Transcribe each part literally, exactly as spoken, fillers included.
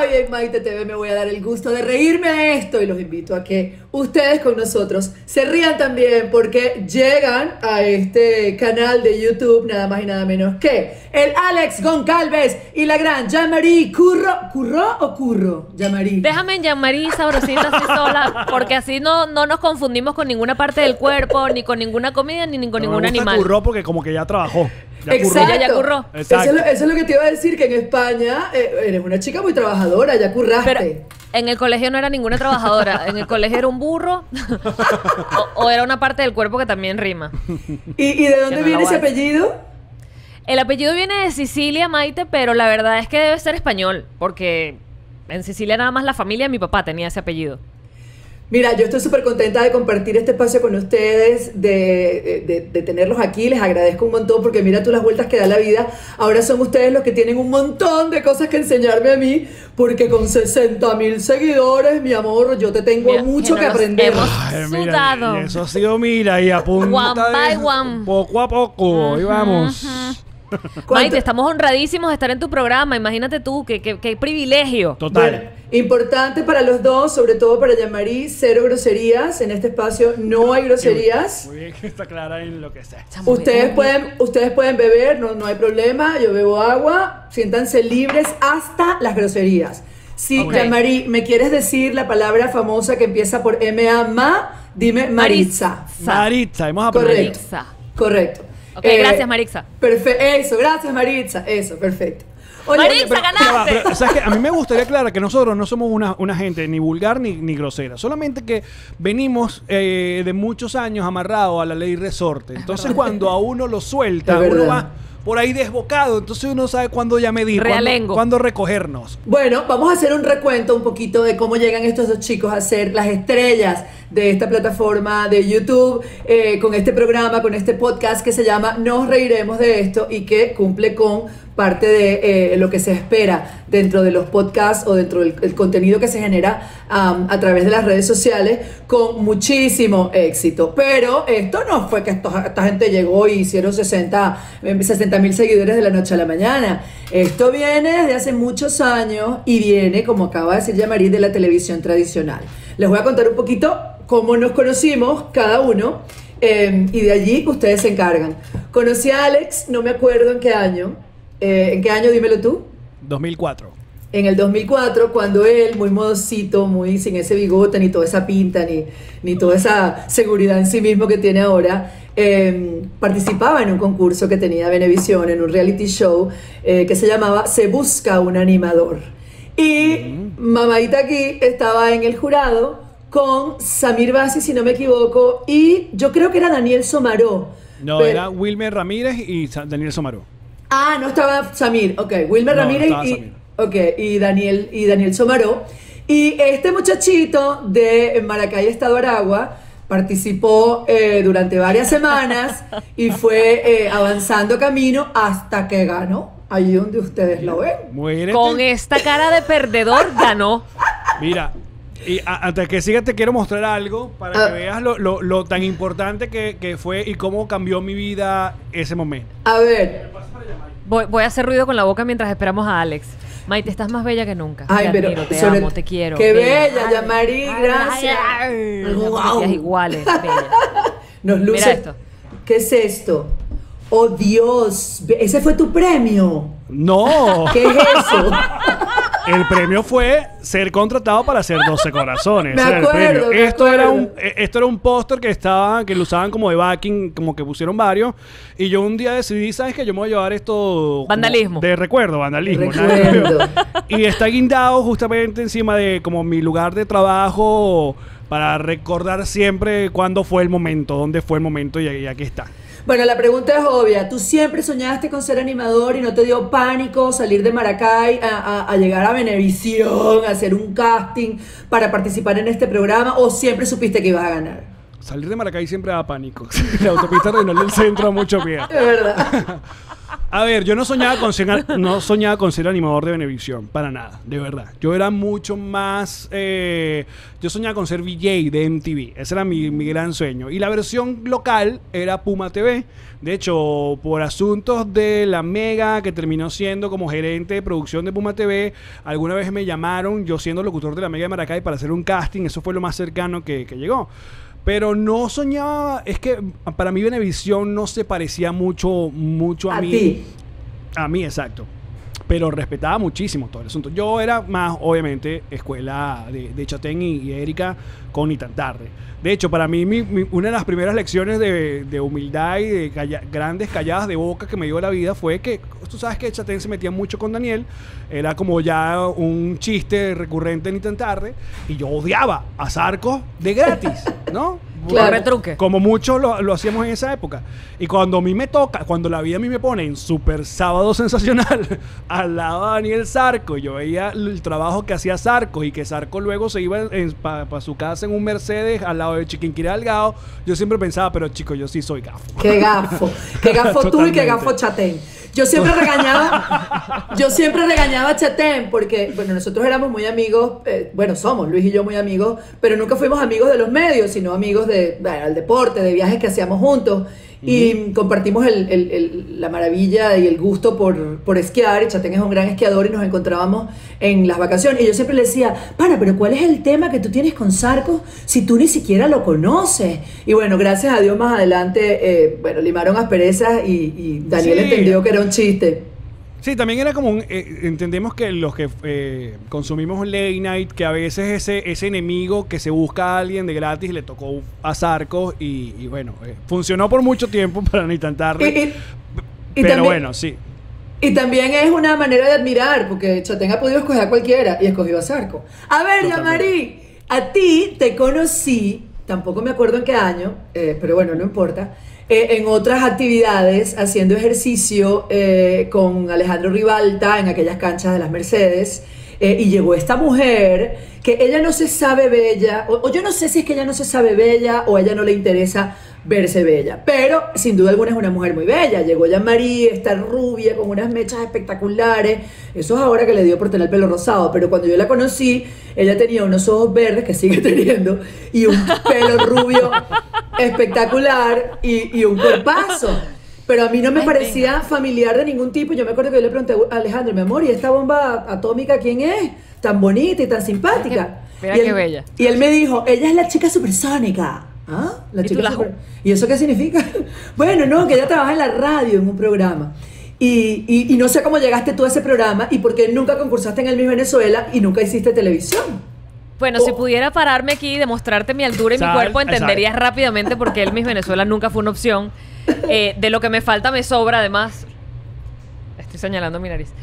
Hoy en Maite T V me voy a dar el gusto de reírme a esto y los invito a que ustedes con nosotros se rían también porque llegan a este canal de YouTube nada más y nada menos que el Alex Goncalves y la gran Jean-Marie Curro. ¿Curro o Curro? Jean-Marie. Déjame en Jean-Marie sabrosita así sola, porque así no, no nos confundimos con ninguna parte del cuerpo, ni con ninguna comida, ni con no ningún me gusta animal. Curro porque como que ya trabajó. Ya Exacto. curró. Ella ya curró. Eso es, lo, eso es lo que te iba a decir, que en España eh, eres una chica muy trabajadora, ya curraste. Pero en el colegio no era ninguna trabajadora. En el colegio era un burro o, o era una parte del cuerpo que también rima. ¿Y, y de dónde no viene la ese voy a- apellido? El apellido viene de Sicilia, Maite, pero la verdad es que debe ser español, porque en Sicilia nada más la familia de mi papá tenía ese apellido. Mira, yo estoy súper contenta de compartir este espacio con ustedes, de, de, de tenerlos aquí. Les agradezco un montón porque mira tú las vueltas que da la vida. Ahora son ustedes los que tienen un montón de cosas que enseñarme a mí, porque con sesenta mil seguidores, mi amor, yo te tengo Mira, mucho que que no nos aprender. hemos- Ay, mira, Sudado. y eso ha sido, mira, y a punta One by de one. poco a poco, ahí vamos. ¿Cuánto? Maite, estamos honradísimos de estar en tu programa. Imagínate tú, qué, qué, qué privilegio. Total. Bueno, importante para los dos, sobre todo para Jean-Marie, cero groserías. En este espacio no hay groserías. Muy bien, que está clara en lo que sea. Ustedes pueden, ustedes pueden beber, no, no hay problema. Yo bebo agua, siéntanse libres hasta las groserías. Si, Ok. Jean-Marie, me quieres decir la palabra famosa que empieza por M A ma, dime Maritza. Maritza, hemos aprendido. Correcto. Maritza. Correcto. Ok, gracias, Maritza. Perfecto. Eso, gracias, Maritza. Eso, perfecto. Oye, Maritza, pero- ganaste. Ya va, pero, ¿sabes qué? A mí me gustaría aclarar que nosotros no somos una, una gente ni vulgar ni, ni grosera. Solamente que venimos eh, de muchos años amarrados a la ley resorte. Entonces, cuando a uno lo suelta, Es uno verdad. va por ahí desbocado. Entonces, uno sabe cuándo ya medir, cuándo, Realengo. cuándo recogernos. Bueno, vamos a hacer un recuento un poquito de cómo llegan estos dos chicos a ser las estrellas de esta plataforma de YouTube, eh, con este programa, con este podcast que se llama Nos Reiremos de Esto y que cumple con parte de eh, lo que se espera dentro de los podcasts o dentro del el contenido que se genera um, a través de las redes sociales con muchísimo éxito. Pero esto no fue que esto- esta gente llegó y hicieron sesenta mil seguidores de la noche a la mañana. Esto viene desde hace muchos años y viene, como acaba de decir Jean-Marie, de la televisión tradicional. Les voy a contar un poquito cómo nos conocimos cada uno eh, y de allí ustedes se encargan. Conocí a Alex, no me acuerdo en qué año. Eh, ¿En qué año? Dímelo tú. dos mil cuatro. En el dos mil cuatro, cuando él, muy modosito, muy sin ese bigote, ni toda esa pinta, ni, ni toda esa seguridad en sí mismo que tiene ahora, eh, participaba en un concurso que tenía Venevisión, en un reality show eh, que se llamaba Se Busca un Animador. Y mamadita aquí estaba en el jurado con Samir Bassi, si no me equivoco, y yo creo que era Daniel Somaró. No, Pero- era Wilmer Ramírez y Sa- Daniel Somaró. Ah, no estaba Samir, ok, Wilmer No, no Ramírez estaba y, Samir. okay, y Daniel y Daniel Somaró. Y este muchachito de Maracay, Estado Aragua, participó eh, durante varias semanas y fue eh, avanzando camino hasta que ganó. Ahí donde ustedes lo ven. Muy bien. Con este- esta cara de perdedor ganó. Mira, y a- antes que siga te quiero mostrar algo para Ah. que veas lo, lo- lo tan importante que, que fue y cómo cambió mi vida ese momento. A ver, Voy, voy a hacer ruido con la boca mientras esperamos a Alex. Maite, estás más bella que nunca. ay, te pero admiro, te sobre- amo, te quiero. Qué bella, Ay, Jean-Marie, ay, gracias. ay, ay. Wow. Gracias, iguales, bella. Nos luce. Mira esto. ¿Qué es esto? Oh Dios, ese fue tu premio. No, ¿Qué es eso? el premio fue ser contratado para hacer doce corazones. Me Ese era el acuerdo, premio. me Esto era un acuerdo. eh, esto era un póster que estaba que lo usaban como de backing, como que pusieron varios y yo un día decidí, ¿sabes qué? Yo me voy a llevar esto como Vandalismo. de recuerdo, vandalismo. nada que Recuerdo. ver. Y está guindado justamente encima de como mi lugar de trabajo para recordar siempre cuándo fue el momento, dónde fue el momento y, y aquí está. Bueno, la pregunta es obvia. ¿Tú siempre soñaste con ser animador y no te dio pánico salir de Maracay a, a- a llegar a Venevisión, a hacer un casting para participar en este programa? ¿O siempre supiste que ibas a ganar? Salir de Maracay siempre da pánico. La autopista regional del centro da mucho miedo. De verdad. A ver, yo no soñaba con ser, no soñaba con ser animador de Venevisión, para nada, de verdad. Yo era mucho más, eh, yo soñaba con ser V J de M T V, ese era mi, mi gran sueño. Y la versión local era Puma T V. De hecho, por asuntos de la Mega, que terminó siendo como gerente de producción de Puma T V, alguna vez me llamaron, yo siendo locutor de la Mega de Maracay, para hacer un casting. Eso fue lo más cercano que, que llegó. Pero no soñaba, es que para mí Venevisión no se parecía mucho, mucho a, A mí. ti. A mí, exacto. Pero respetaba muchísimo todo el asunto. Yo era más, obviamente, escuela de, de Chatén y, y Erika con Ni Tan Tarde. De hecho, para mí, mi, mi, una de las primeras lecciones de, de humildad y de calla, grandes calladas de boca que me dio la vida fue que, tú sabes que Chatén se metía mucho con Daniel, era como ya un chiste recurrente en Ni Tan Tarde, y yo odiaba a Zarco de gratis, ¿no? Claro. Retruque. Como muchos lo, lo hacíamos en esa época. Y cuando a mí me toca, cuando la vida a mí me pone en Super Sábado Sensacional al lado de Daniel Zarco, yo veía el trabajo que hacía Zarco y que Zarco luego se iba para pa su casa en un Mercedes al lado de Chiquinquirá Delgado, yo siempre pensaba, pero chico, yo sí soy gafo. Qué gafo. Qué gafo tú y qué gafo Chatén. Yo siempre regañaba, yo siempre regañaba a Chatén porque, bueno, nosotros éramos muy amigos, eh, bueno, somos Luis y yo muy amigos, pero nunca fuimos amigos de los medios, sino amigos de, bueno, del deporte, de viajes que hacíamos juntos. Y uh-huh. compartimos el, el, el, la maravilla y el gusto por, por esquiar. Y Chatén es un gran esquiador y nos encontrábamos en las vacaciones. Y yo siempre le decía, para, pero ¿cuál es el tema que tú tienes con Zarco si tú ni siquiera lo conoces? Y bueno, gracias a Dios más adelante, eh, bueno, limaron asperezas y, y Daniel sí. entendió que era un chiste. Sí, también era como un, eh, entendemos que los que eh, consumimos late night, que a veces ese, ese enemigo que se busca a alguien de gratis le tocó a Zarco y, y bueno, eh, funcionó por mucho tiempo para Ni Tan Tarde. Y, y, pero también, bueno, sí. Y también es una manera de admirar, porque Chatén ha podido escoger a cualquiera y escogió a Zarco. A ver, Yamari, a ti te conocí, tampoco me acuerdo en qué año, eh, pero bueno, no importa. Eh, en otras actividades, haciendo ejercicio eh, con Alejandro Ribalta en aquellas canchas de las Mercedes, eh, y llegó esta mujer que ella no se sabe bella, o, o yo no sé si es que ella no se sabe bella o a ella no le interesa verse bella, pero sin duda alguna es una mujer muy bella. Llegó Yamari, está rubia, con unas mechas espectaculares. Eso es ahora que le dio por tener el pelo rosado, pero cuando yo la conocí, ella tenía unos ojos verdes, que sigue teniendo, y un pelo rubio espectacular y, y un cuerpazo. Pero a mí no me Ay, parecía venga. familiar de ningún tipo. Yo me acuerdo que yo le pregunté a Alejandro, mi amor, ¿y esta bomba atómica quién es? Tan bonita y tan simpática. Mira, mira y él, qué bella. Y él me dijo, ella es la chica supersónica. ¿Ah? La ¿Y, chica la... super... ¿Y eso qué significa? Bueno, no, que ella trabaja en la radio en un programa. Y, y, y no sé cómo llegaste tú a ese programa y por qué nunca concursaste en el Miss Venezuela y nunca hiciste televisión. Bueno, oh. si pudiera pararme aquí y demostrarte mi altura y Sal, mi cuerpo, entenderías exacto. rápidamente por qué el Miss Venezuela nunca fue una opción. Eh, de lo que me falta me sobra, además. Estoy señalando mi nariz.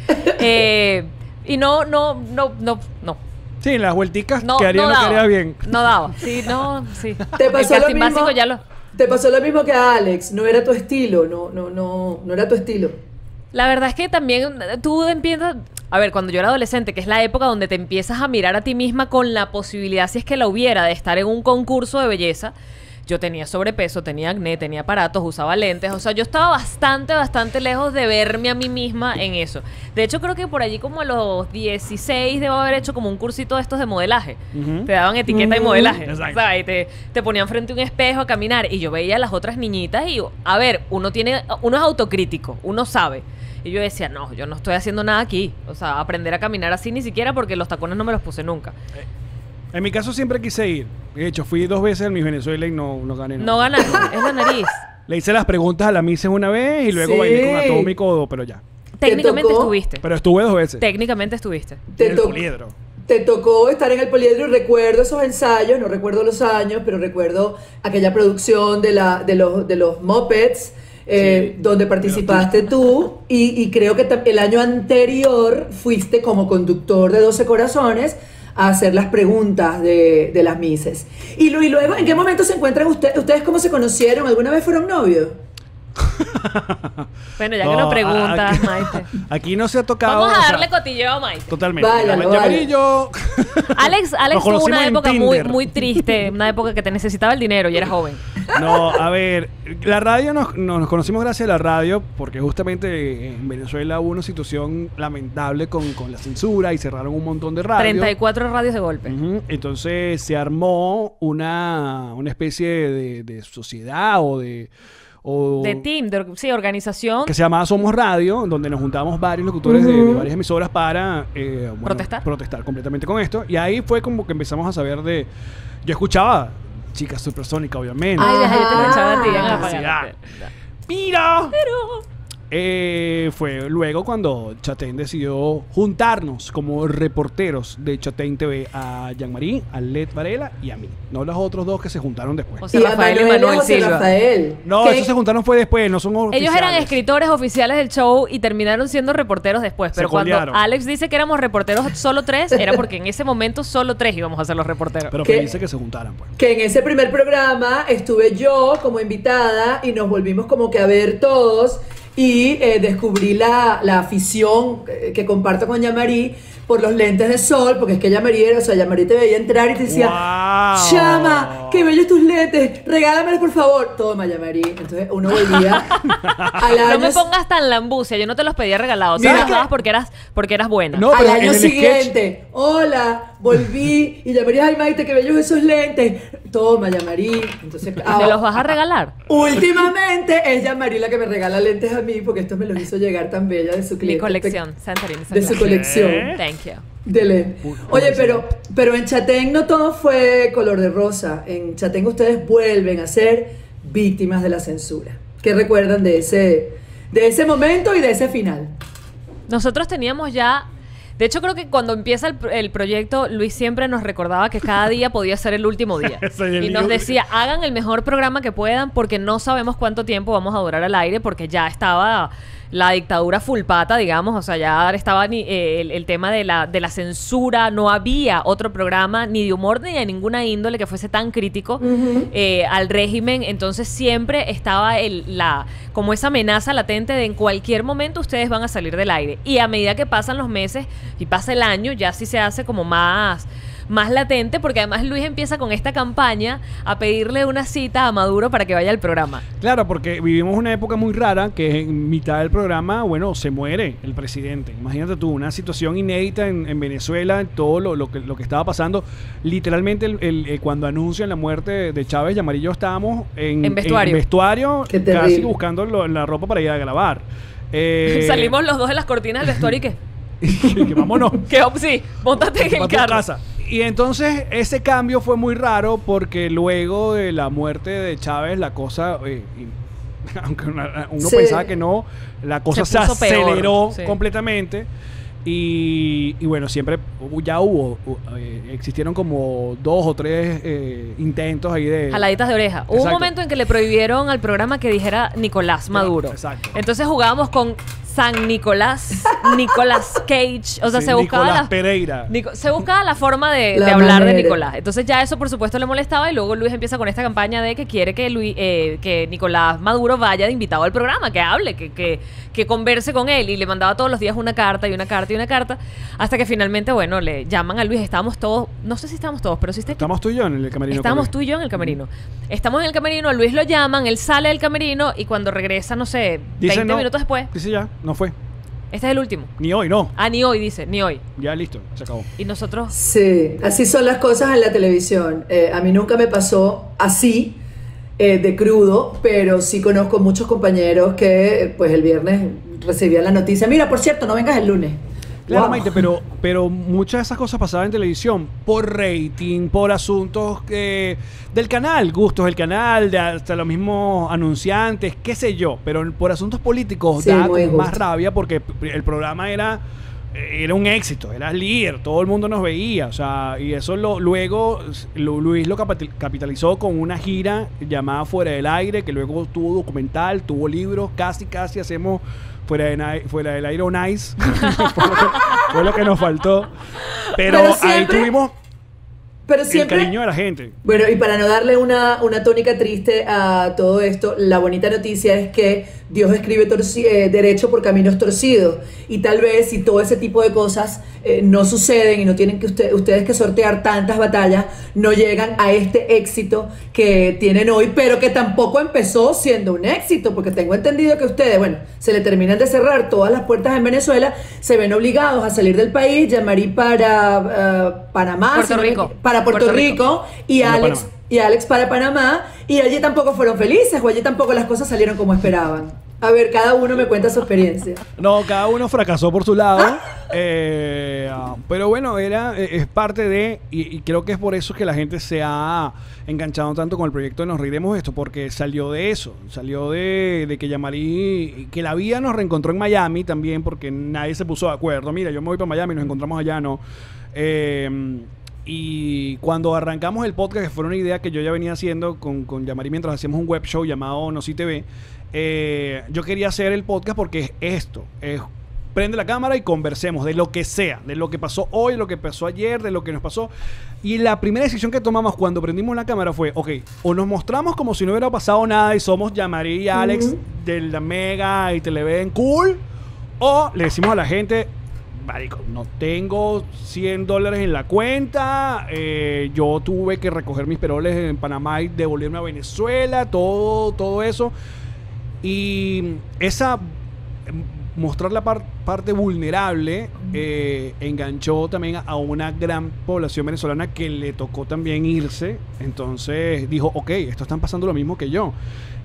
Eh, y no, no, no, no, no. Sí, las vuelticas no, que haría no, no quedaría bien. No daba. Sí, no, sí. Te pasó, lo mismo, ya lo... te pasó lo mismo que a Alex. No era tu estilo. No, no, no, no era tu estilo. La verdad es que también tú empiezas... A ver, cuando yo era adolescente, que es la época donde te empiezas a mirar a ti misma con la posibilidad, si es que la hubiera, de estar en un concurso de belleza. Yo tenía sobrepeso, tenía acné, tenía aparatos, usaba lentes. O sea, yo estaba bastante, bastante lejos de verme a mí misma en eso. De hecho, creo que por allí como a los dieciséis debo haber hecho como un cursito de estos de modelaje. Uh-huh. Te daban etiqueta uh-huh. y modelaje. Exacto. O sea, y te, te ponían frente a un espejo a caminar. Y yo veía a las otras niñitas y, a ver, uno tiene, uno es autocrítico, uno sabe. Y yo decía, no, yo no estoy haciendo nada aquí. O sea, aprender a caminar así ni siquiera porque los tacones no me los puse nunca. Eh. En mi caso siempre quise ir. De hecho, fui dos veces en Miss Venezuela y no, no gané. No, no ganaste, es la nariz. Le hice las preguntas a la Miss una vez y luego sí. bailé con Atómico, pero ya. Técnicamente estuviste. Pero estuve dos veces. Técnicamente estuviste. Te en el poliedro. Te tocó estar en el poliedro y recuerdo esos ensayos, no recuerdo los años, pero recuerdo aquella producción de, la, de, los, de los Muppets, eh, sí, donde participaste tú y, y creo que el año anterior fuiste como conductor de doce Corazones a hacer las preguntas de, de las Misses. Y, lo, y luego, ¿en qué momento se encuentran ustedes? ¿Ustedes cómo se conocieron? ¿Alguna vez fueron novios? Bueno, ya no, que no preguntas, aquí, Maite. Aquí no se ha tocado. Vamos a darle o sea, cotilleo a Maite. Totalmente. Váyalo, váyalo. Alex, Alex tuvo una época muy, muy triste, una época que te necesitaba el dinero y era joven. No, a ver, la radio nos, nos conocimos gracias a la radio porque justamente en Venezuela hubo una situación lamentable con, con la censura y cerraron un montón de radios. treinta y cuatro radios de golpe. Uh-huh. Entonces se armó una, una especie de, de sociedad o de... O De team, de, sí, organización. que se llamaba Somos Radio, donde nos juntamos varios locutores uh-huh. de, de varias emisoras para eh, bueno, protestar. protestar completamente con esto. Y ahí fue como que empezamos a saber de... Yo escuchaba Chica Supersónica, obviamente. Ay, ya, yo te escuchaba a ti en Ah, Apagarte. Mira. Pero... Eh, fue luego cuando Chatén decidió juntarnos como reporteros de Chatén T V a Jean-Marie, a Led Varela y a mí. No los otros dos que se juntaron después. José Y a Rafael y Manuel y Manuel José Silva. Rafael. No, ¿Qué? esos se juntaron fue después, no son oficiales. Ellos eran escritores oficiales del show y terminaron siendo reporteros después. Pero Se cuando colearon. Alex dice que éramos reporteros solo tres, era porque en ese momento solo tres íbamos a ser los reporteros. Pero ¿Qué? felices que se juntaran, pues. Que en ese primer programa estuve yo como invitada y nos volvimos como que a ver todos y eh, descubrí la, la afición eh, que comparto con Jean-Marie por los lentes de sol, porque es que Jean-Marie era, o sea, Jean-Marie te veía entrar y te decía, ¡Wow! Chama, qué bellos tus lentes, regálamelos por favor. Toma, Jean-Marie. Entonces uno volvía al No año, me pongas tan lambucia, yo no te los pedía regalados. Mira Tú los que- dabas porque eras, porque eras buena. No, al pero en año el sketch- siguiente, hola, volví y Jean-Marie, ay Maite, qué bellos esos lentes. Toma, Jean-Marie. Entonces, ¿Me ah, los vas a regalar? últimamente es Jean-Marie la que me regala lentes a mí porque esto me los hizo llegar tan bella de su cliente. Mi colección, Santorini. De su Santorini. colección Thank you. de lentes. Uy, Oye, uy, pero, pero en Chatén no todo fue color de rosa. En Chatén ustedes vuelven a ser víctimas de la censura. ¿Qué recuerdan de ese, de ese momento y de ese final? Nosotros teníamos ya... De hecho, creo que cuando empieza el, el proyecto, Luis siempre nos recordaba que cada día podía ser el último día. Ese es el Y nos lío. decía, hagan el mejor programa que puedan porque no sabemos cuánto tiempo vamos a durar al aire porque ya estaba la dictadura full pata, digamos. O sea, ya estaba ni, eh, el, el tema de la, de la censura. No había otro programa ni de humor ni de ninguna índole que fuese tan crítico eh, al régimen. Entonces siempre estaba el, la, como esa amenaza latente de en cualquier momento ustedes van a salir del aire. Y a medida que pasan los meses y pasa el año, ya sí se hace como más... más latente, porque además Luis empieza con esta campaña a pedirle una cita a Maduro para que vaya al programa. Claro, porque vivimos una época muy rara que en mitad del programa, bueno, se muere el presidente. Imagínate tú, una situación inédita en, en Venezuela, todo lo, lo, que, lo que estaba pasando. Literalmente, el, el, el- cuando anuncian la muerte de, de Chávez, Jean-Marie y yo estábamos en, En vestuario. vestuario, Qué casi terrible. buscando lo- la ropa para ir a grabar. Eh, Salimos los dos de las cortinas del vestuario y que, que vámonos. que oh, sí, montate en el Pa' tu carro. casa. Y entonces ese cambio fue muy raro porque luego de la muerte de Chávez la cosa, eh, y- aunque una- uno Sí. pensaba que no, la cosa se, Se puso peor, aceleró sí. completamente. Y, y bueno, siempre hubo- ya hubo, hu- eh, existieron como dos o tres eh, intentos ahí de... Jaladitas de oreja. Hubo un Exacto. momento en que le prohibieron al programa que dijera Nicolás Maduro. Exacto. Entonces jugábamos con San Nicolás, Nicolás Cage. O sea, Sí, se buscaba Nicolás la, Pereira. Nico- se buscaba la forma de, La de hablar de manera. Nicolás. Entonces ya eso por supuesto le molestaba y luego Luis empieza con esta campaña de que quiere que Luis, eh, que Nicolás Maduro vaya de invitado al programa, que hable, que, que, que converse con él y le mandaba todos los días una carta y una carta y una carta hasta que finalmente, bueno, le llaman a Luis. Estábamos todos, no sé si estábamos todos, pero sí está Estamos tú y yo en el camerino. Estábamos con tú y yo en el camerino. Estamos en el camerino, a Luis lo llaman, él sale del camerino y cuando regresa, no sé, Dice, veinte no. minutos después, Dice ya, no fue. este es el último. Ni hoy, no. Ah, ni hoy, dice, ni hoy. Ya listo, se acabó. Y nosotros, Sí, así son las cosas en la televisión. Eh, a mí nunca me pasó así, eh, de crudo, pero sí conozco muchos compañeros que pues el viernes recibían la noticia, mira, por cierto, no vengas el lunes. Claro, Wow. Maite, pero, pero muchas de esas cosas pasaban en televisión por rating, por asuntos eh, del canal, gustos del canal, de hasta los mismos anunciantes, qué sé yo, pero por asuntos políticos Sí, da muy como más justo. rabia porque el programa era, era un éxito, era líder, todo el mundo nos veía, o sea, y eso lo, luego lo- Luis lo capital- capitalizó con una gira llamada Fuera del Aire, que luego tuvo documental, tuvo libros, casi casi hacemos Fuera, de na- fuera del Aire on Ice. fue, lo que, fue lo que nos faltó. Pero, Pero ahí siempre- tuvimos Pero siempre, el cariño de la gente. Bueno, y para no darle una, una tónica triste a todo esto, la bonita noticia es que Dios escribe torci- eh, derecho por caminos torcidos. Y tal vez si todo ese tipo de cosas eh, no suceden y no tienen que usted, ustedes que sortear tantas batallas, no llegan a este éxito que tienen hoy, pero que tampoco empezó siendo un éxito, porque tengo entendido que ustedes, bueno, se le terminan de cerrar todas las puertas en Venezuela, se ven obligados a salir del país, Jean-Marie para uh, Panamá, Puerto si no me Rico. equi- para Puerto, Puerto Rico, Rico. y Para Alex Panamá. y Alex para Panamá, y allí tampoco fueron felices, o allí tampoco las cosas salieron como esperaban. A ver, cada uno me cuenta su experiencia. No, cada uno fracasó por su lado. eh, ah, pero bueno, era, eh, es parte de, y, y creo que es por eso que la gente se ha enganchado tanto con el proyecto de Nos Reiremos de Esto, porque salió de eso, salió de, de que Jean-Marie, que la vida nos reencontró en Miami también, porque nadie se puso de acuerdo. Mira, yo me voy para Miami, nos encontramos allá, ¿no? Eh, y cuando arrancamos el podcast, que fue una idea que yo ya venía haciendo con, con Jean-Marie mientras hacíamos un web show llamado No Si T V, eh, yo quería hacer el podcast porque es esto, es prende la cámara y conversemos de lo que sea, de lo que pasó hoy, de lo que pasó ayer, de lo que nos pasó. Y la primera decisión que tomamos cuando prendimos la cámara fue, ok, o nos mostramos como si no hubiera pasado nada y somos Jean-Marie y Alex Uh-huh. de la Mega y Televen cool, o le decimos a la gente, marico, no tengo cien dólares en la cuenta, eh, yo tuve que recoger mis peroles en Panamá y devolverme a Venezuela, todo, todo eso. Y esa, mostrar la par- parte vulnerable eh, enganchó también a una gran población venezolana que le tocó también irse. Entonces dijo, ok, esto están pasando lo mismo que yo.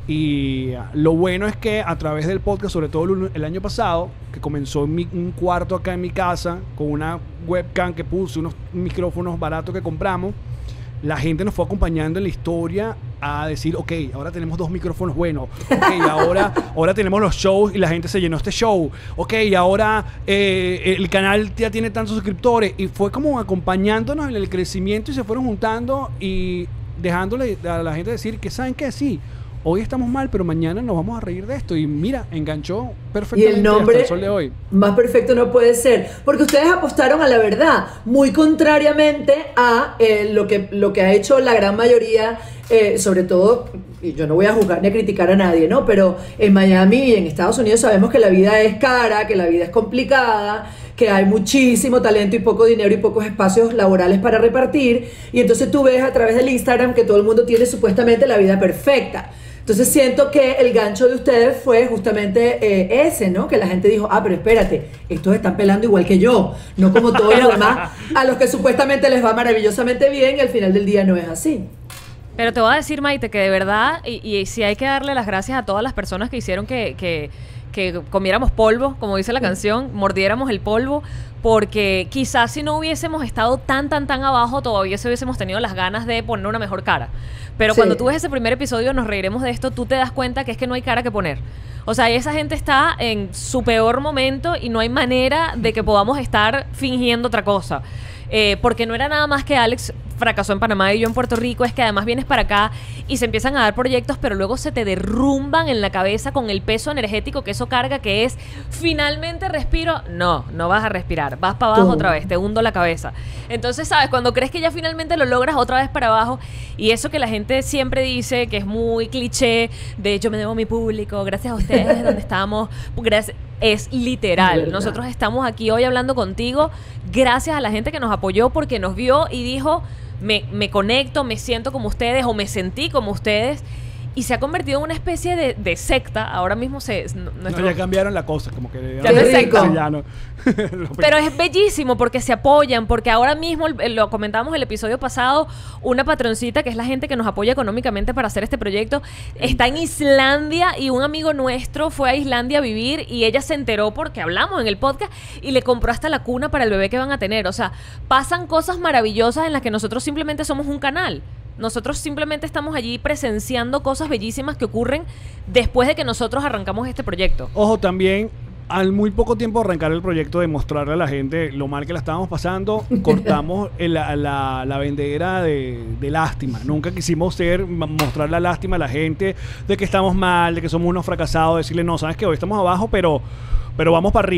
Y lo bueno es que a través del podcast, sobre todo el, el año pasado, que comenzó en mi, un cuarto acá en mi casa, con una webcam que puse, unos micrófonos baratos que compramos, la gente nos fue acompañando en la historia a decir, ok, ahora tenemos dos micrófonos buenos, ok, ahora, ahora tenemos los shows y la gente se llenó este show, ok, ahora eh, el canal ya tiene tantos suscriptores, y fue como acompañándonos en el crecimiento y se fueron juntando y dejándole a la gente decir que saben que sí, hoy estamos mal, pero mañana nos vamos a reír de esto. Y mira, enganchó Y perfectamente el nombre hasta el sol de hoy. más perfecto no puede ser, porque ustedes apostaron a la verdad, muy contrariamente a eh, lo, que, lo que ha hecho la gran mayoría, eh, sobre todo, y yo no voy a juzgar ni a criticar a nadie, ¿no? Pero en Miami y en Estados Unidos sabemos que la vida es cara, que la vida es complicada, que hay muchísimo talento y poco dinero y pocos espacios laborales para repartir, y entonces tú ves a través del Instagram que todo el mundo tiene supuestamente la vida perfecta. Entonces siento que el gancho de ustedes fue justamente eh, ese, ¿no? Que la gente dijo, ah, pero espérate, estos están pelando igual que yo, no como todos los demás, a los que supuestamente les va maravillosamente bien y al final del día no es así. Pero te voy a decir, Maite, que de verdad, y, y sí hay que darle las gracias a todas las personas que hicieron que, que, que comiéramos polvo, como dice la canción, mordiéramos el polvo, porque quizás si no hubiésemos estado tan, tan, tan abajo, todavía se hubiésemos tenido las ganas de poner una mejor cara. Pero Sí. cuando tú ves ese primer episodio, Nos Reiremos de Esto, tú te das cuenta que es que no hay cara que poner. O sea, esa gente está en su peor momento y no hay manera de que podamos estar fingiendo otra cosa. Eh, porque no era nada más que Alex fracasó en Panamá y yo en Puerto Rico, es que además vienes para acá y se empiezan a dar proyectos, pero luego se te derrumban en la cabeza con el peso energético que eso carga, que es, finalmente respiro. No, no vas a respirar, vas para abajo Toma. otra vez, te hundo la cabeza. Entonces, ¿sabes? Cuando crees que ya finalmente lo logras, otra vez para abajo, y eso que la gente siempre dice, que es muy cliché, de yo me debo a mi público, gracias a ustedes, donde estamos, gracias... Es literal. ¿Verdad? Nosotros estamos aquí hoy hablando contigo gracias a la gente que nos apoyó, porque nos vio y dijo, me, me conecto, me siento como ustedes o me sentí como ustedes, y se ha convertido en una especie de, de secta. Ahora mismo se... No, nuestro- ya cambiaron la cosa, como que Ya no es secta. Sí, ya no. Pero es bellísimo porque se apoyan, porque ahora mismo, el- lo comentamos el episodio pasado, una patroncita que es la gente que nos apoya económicamente para hacer este proyecto, está en Islandia, y un amigo nuestro fue a Islandia a vivir y ella se enteró porque hablamos en el podcast y le compró hasta la cuna para el bebé que van a tener. O sea, pasan cosas maravillosas en las que nosotros simplemente somos un canal. Nosotros simplemente estamos allí presenciando cosas bellísimas que ocurren después de que nosotros arrancamos este proyecto. Ojo, también, al muy poco tiempo de arrancar el proyecto, de mostrarle a la gente lo mal que la estábamos pasando, cortamos el- la, la, la vendedera de, de lástima. Nunca quisimos ser, mostrar la lástima a la gente de que estamos mal, de que somos unos fracasados, decirle, no, sabes que hoy estamos abajo, pero, pero vamos para arriba.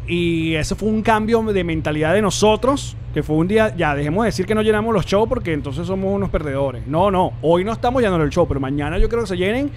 y eso fue un cambio de mentalidad de nosotros, que fue un día, ya dejemos de decir que no llenamos los shows porque entonces somos unos perdedores. No, no, hoy no estamos llenando el show, pero mañana yo creo que se llenen.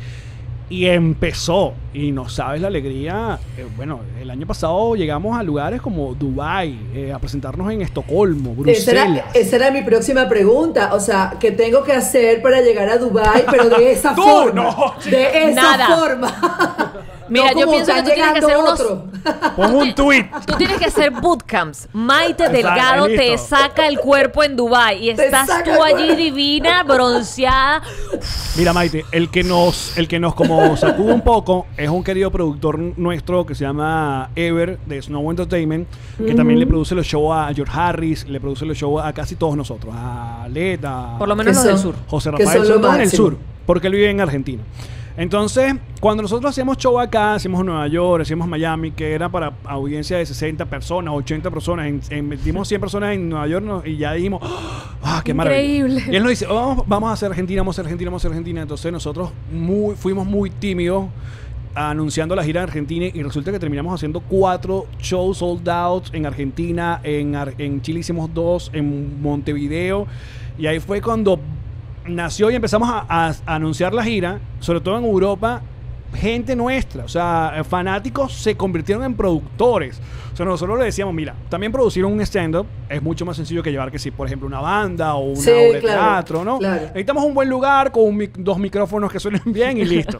Y empezó, y no sabes la alegría. Eh, bueno, el año pasado llegamos a lugares como Dubái, eh, a presentarnos en Estocolmo, Bruselas. Esa era, esa era mi próxima pregunta. O sea, ¿qué tengo que hacer para llegar a Dubái, pero de esa ¡Tú, forma? no! De esa Nada. forma. Mira, No yo como pienso que están tú tienes que llegando hacer unos- otros. Pon un tweet. Tú tienes que hacer bootcamps. Maite Exacto, Delgado te listo. saca el cuerpo en Dubái y Te estás saca tú el allí cuerpo. divina, bronceada. Mira, Maite, el que nos, el que nos como sacude un poco es un querido productor nuestro que se llama Ever de Snow Entertainment, que también le produce los shows a George Harris, le produce los shows a casi todos nosotros, a Leta, Por lo menos ¿Qué los del son? sur. José que Rafael, son son lo todos en el máximo. sur, porque él vive en Argentina. Entonces, cuando nosotros hacíamos show acá, hacíamos en Nueva York, hacíamos Miami, que era para audiencia de sesenta personas, ochenta personas, en, en- metimos cien personas en Nueva York no- y ya dijimos, ¡ah, qué maravilla! Increíble. Y él nos dice, vamos, vamos a hacer Argentina, vamos a hacer Argentina, vamos a hacer Argentina. Entonces nosotros muy, fuimos muy tímidos anunciando la gira de Argentina y resulta que terminamos haciendo cuatro shows sold out en Argentina, en, Ar- en Chile hicimos dos, en Montevideo, y ahí fue cuando nació y empezamos a, a- a anunciar la gira, sobre todo en Europa. Gente nuestra, o sea, fanáticos se convirtieron en productores. O sea, nosotros le decíamos, mira, también producir un stand-up es mucho más sencillo que llevar que si, por ejemplo, una banda o una Sí, obra de claro, teatro, ¿no? claro. Necesitamos un buen lugar con un mic- dos micrófonos que suenen bien y listo.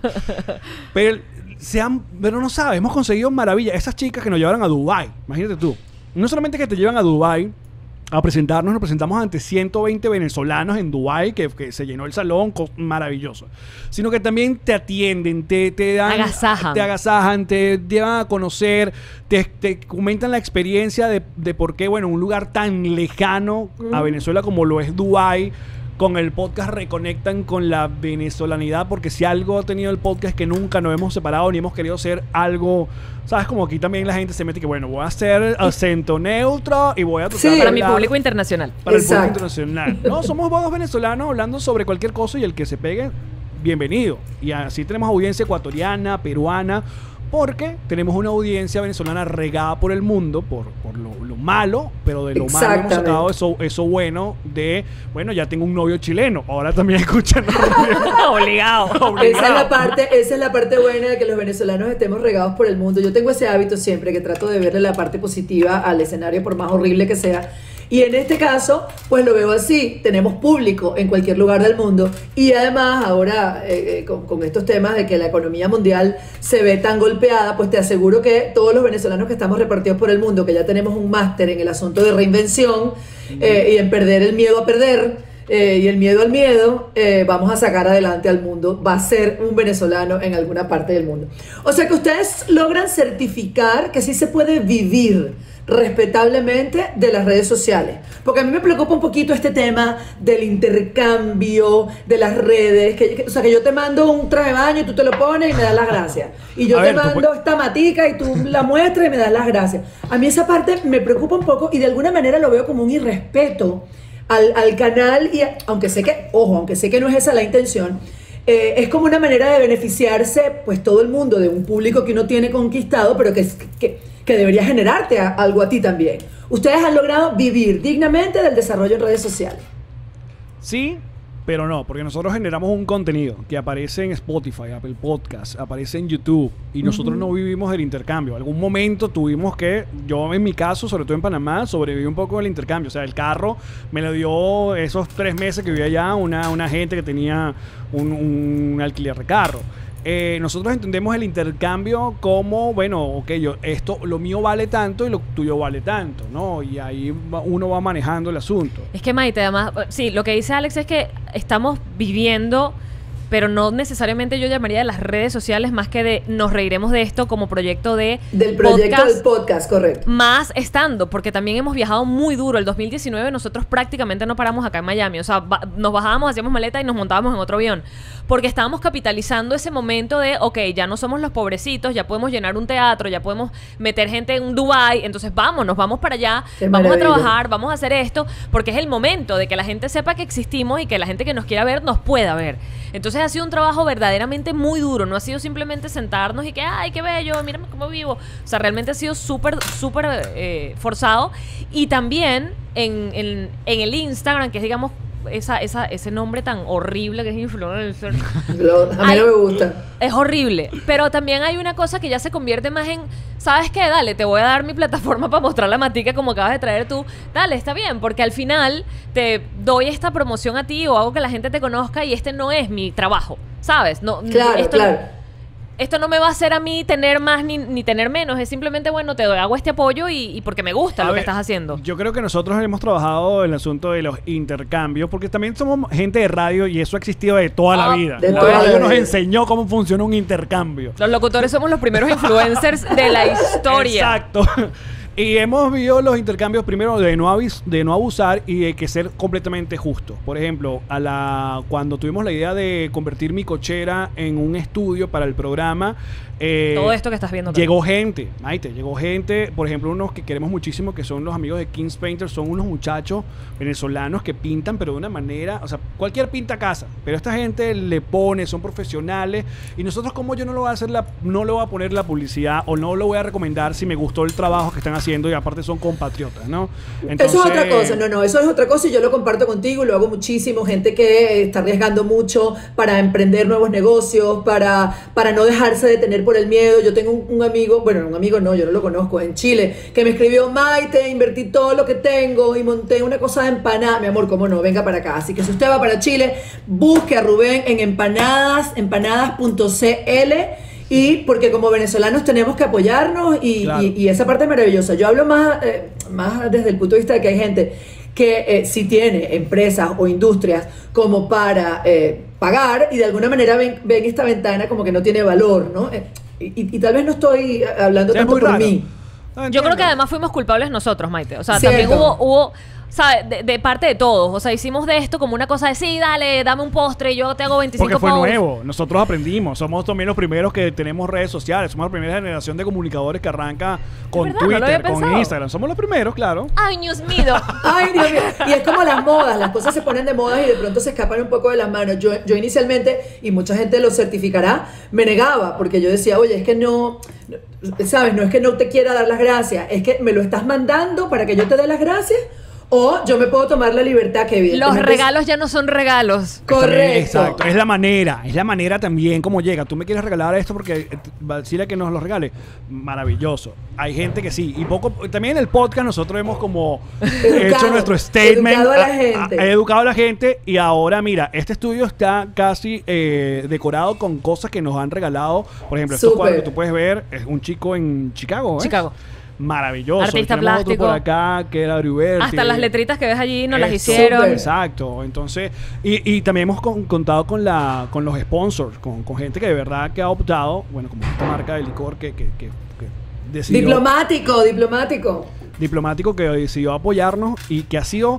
Pero, se han, pero no sabes, hemos conseguido maravillas. Esas chicas que nos llevaron a Dubái, imagínate tú. No solamente que te llevan a Dubái a presentarnos, nos presentamos ante ciento veinte venezolanos en Dubái, que, que se llenó el salón, co- maravilloso. Sino que también te atienden, te, te dan... Agasajan. Te agasajan, te llevan a conocer, te, te comentan la experiencia de, de por qué, bueno, un lugar tan lejano a Venezuela como lo es Dubái, con el podcast reconectan con la venezolanidad, porque si algo ha tenido el podcast es que nunca nos hemos separado ni hemos querido ser algo, ¿sabes? Como aquí también la gente se mete que, bueno, voy a hacer acento neutro y voy a tratar Sí. de Para mi hablar público internacional. para el público Exacto. internacional. No, somos dos venezolanos hablando sobre cualquier cosa y el que se pegue, bienvenido. Y así tenemos audiencia ecuatoriana, peruana, porque tenemos una audiencia venezolana regada por el mundo, por, por lo, lo malo, pero de lo malo hemos Exactamente. sacado eso, eso bueno de, bueno, ya tengo un novio chileno, ahora también escuchan. Obligado. Esa es la parte, esa es la parte buena de que los venezolanos estemos regados por el mundo. Yo tengo ese hábito siempre, que trato de verle la parte positiva al escenario, por más horrible que sea. Y en este caso, pues lo veo así. Tenemos público en cualquier lugar del mundo. Y además, ahora, eh, eh, con, con estos temas de que la economía mundial se ve tan golpeada, pues te aseguro que todos los venezolanos que estamos repartidos por el mundo, que ya tenemos un máster en el asunto de reinvención eh, y en perder el miedo a perder, eh, y el miedo al miedo, eh, vamos a sacar adelante al mundo. Va a ser un venezolano en alguna parte del mundo. O sea que ustedes logran certificar que sí se puede vivir respetablemente de las redes sociales, porque a mí me preocupa un poquito este tema del intercambio de las redes, que, que- o sea, que yo te mando un traje de baño y tú te lo pones y me das las gracias, y yo A te ver, tú mando puedes- esta matica y tú la muestras y me das las gracias. A mí esa parte me preocupa un poco y de alguna manera lo veo como un irrespeto al, al canal, y a- aunque sé que, ojo, aunque sé que no es esa la intención, eh, es como una manera de beneficiarse pues todo el mundo de un público que uno tiene conquistado, pero que, es- que, que debería generarte a- algo a ti también. Ustedes han logrado vivir dignamente del desarrollo en redes sociales. Sí, pero no, porque nosotros generamos un contenido que aparece en Spotify, Apple Podcast, aparece en YouTube, y nosotros no vivimos del intercambio. Algún momento tuvimos que, yo en mi caso, sobre todo en Panamá, sobreviví un poco del intercambio. O sea, el carro me lo dio esos tres meses que vivía allá una, una gente que tenía un, un alquiler de carro. Eh, nosotros entendemos el intercambio como, bueno, ok, yo, esto, lo mío vale tanto y lo tuyo vale tanto, ¿no? Y ahí va- uno va manejando el asunto. Es que Maite, además, sí, lo que dice Alex es que estamos viviendo, pero no necesariamente yo llamaría de las redes sociales, más que de nos reiremos de esto como proyecto de Del proyecto podcast, del podcast, correcto. más estando, porque también hemos viajado muy duro. El dos mil diecinueve nosotros prácticamente no paramos acá en Miami. O sea, ba- nos bajábamos, hacíamos maleta y nos montábamos en otro avión. Porque estábamos capitalizando ese momento de, ok, ya no somos los pobrecitos, ya podemos llenar un teatro, ya podemos meter gente en Dubái, entonces vámonos, vamos para allá, Qué vamos maravilla. a trabajar, vamos a hacer esto, porque es el momento de que la gente sepa que existimos y que la gente que nos quiera ver nos pueda ver. Entonces ha sido un trabajo verdaderamente muy duro. No ha sido simplemente sentarnos y que, ay, qué bello, mírame cómo vivo. O sea, realmente ha sido súper, súper eh, forzado. Y también en, en, en el Instagram, que es, digamos, esa, esa, ese nombre tan horrible que es influencer. Lo, a mí Ay, no me gusta. Es horrible. Pero también hay una cosa que ya se convierte más en, ¿sabes qué? Dale, te voy a dar mi plataforma para mostrar la matica como acabas de traer tú. Dale, está bien, porque al final te doy esta promoción a ti o hago que la gente te conozca y este no es mi trabajo, ¿sabes? No, Claro, esto, claro. Esto no me va a hacer a mí tener más ni, ni tener menos. Es simplemente, bueno, te doy, hago este apoyo y, y porque me gusta A lo ver, que estás haciendo. Yo creo que nosotros hemos trabajado el asunto de los intercambios, porque también somos gente de radio y eso ha existido de toda la Ah, vida. de La toda la radio nos vida. enseñó cómo funciona un intercambio. Los locutores somos los primeros influencers de la historia. Exacto. Y hemos visto los intercambios primero de no, avis, de no abusar y de que ser completamente justos. Por ejemplo, a la, cuando tuvimos la idea de convertir mi cochera en un estudio para el programa, eh, Todo esto que estás viendo acá. llegó gente, Maite, llegó gente, por ejemplo, unos que queremos muchísimo, que son los amigos de Kings Painters, son unos muchachos venezolanos que pintan, pero de una manera, o sea, cualquier pinta casa, pero esta gente le pone, son profesionales, y nosotros, como yo no lo voy a hacer, la, no le voy a poner la publicidad o no lo voy a recomendar si me gustó el trabajo que están haciendo y aparte son compatriotas, ¿no? Entonces, eso es otra cosa, no, no, eso es otra cosa y yo lo comparto contigo y lo hago muchísimo, gente que está arriesgando mucho para emprender nuevos negocios, para, para no dejarse detener por el miedo. Yo tengo un, un amigo, bueno, un amigo no, yo no lo conozco, en Chile, que me escribió: Maite, invertí todo lo que tengo y monté una cosa de empanada. Mi amor, cómo no, venga para acá. Así que si usted va para Chile, busque a Rubén en empanadas, empanadas punto c l. Y porque como venezolanos tenemos que apoyarnos y, Claro. y, y esa parte es maravillosa. Yo hablo más, eh, más desde el punto de vista de que hay gente que eh, sí tiene empresas o industrias como para eh, pagar y de alguna manera ven, ven esta ventana como que no tiene valor, ¿no? Eh, y, y tal vez no estoy hablando es tanto muy por raro. mí. No, Yo entiendo. creo que además fuimos culpables nosotros, Maite. O sea, Cierto. también hubo, hubo ¿sabes? De, de parte de todos. O sea, hicimos de esto como una cosa de, sí, dale, dame un postre y yo te hago veinticinco Porque fue posts. nuevo, nosotros aprendimos, somos también los primeros que tenemos redes sociales, somos la primera generación de comunicadores que arranca con verdad, no lo había Twitter, con pensado. Instagram, somos los primeros, claro. Ay, Dios mío. Ay, Dios mío. Y es como las modas, las cosas se ponen de moda y de pronto se escapan un poco de las manos. Yo, yo inicialmente, y mucha gente lo certificará, me negaba porque yo decía, oye, es que no, ¿sabes? No es que no te quiera dar las gracias, es que me lo estás mandando para que yo te dé las gracias o yo me puedo tomar la libertad que Los evidentemente regalos ya no son regalos. Correcto. Exacto, es la manera, es la manera también como llega. Tú me quieres regalar esto porque eh, decirle que nos lo regale, maravilloso. Hay gente que sí, y poco también en el podcast nosotros hemos como Educado, hecho nuestro statement, educado a la a- gente. a- educado a la gente y ahora mira, este estudio está casi eh, decorado con cosas que nos han regalado. Por ejemplo, estos Súper. cuadros que tú puedes ver, es un chico en Chicago, ¿eh? Chicago. Maravilloso. Artista Tenemos otro plástico. por acá que era Briuberti. Hasta las letritas que ves allí nos las Eso, hicieron. súper. Exacto. Entonces, y, y también hemos con- contado con la con los sponsors, con, con gente que de verdad que ha optado, bueno, como esta marca de licor que, que, que, que decidió, Diplomático, diplomático. diplomático que decidió apoyarnos y que ha sido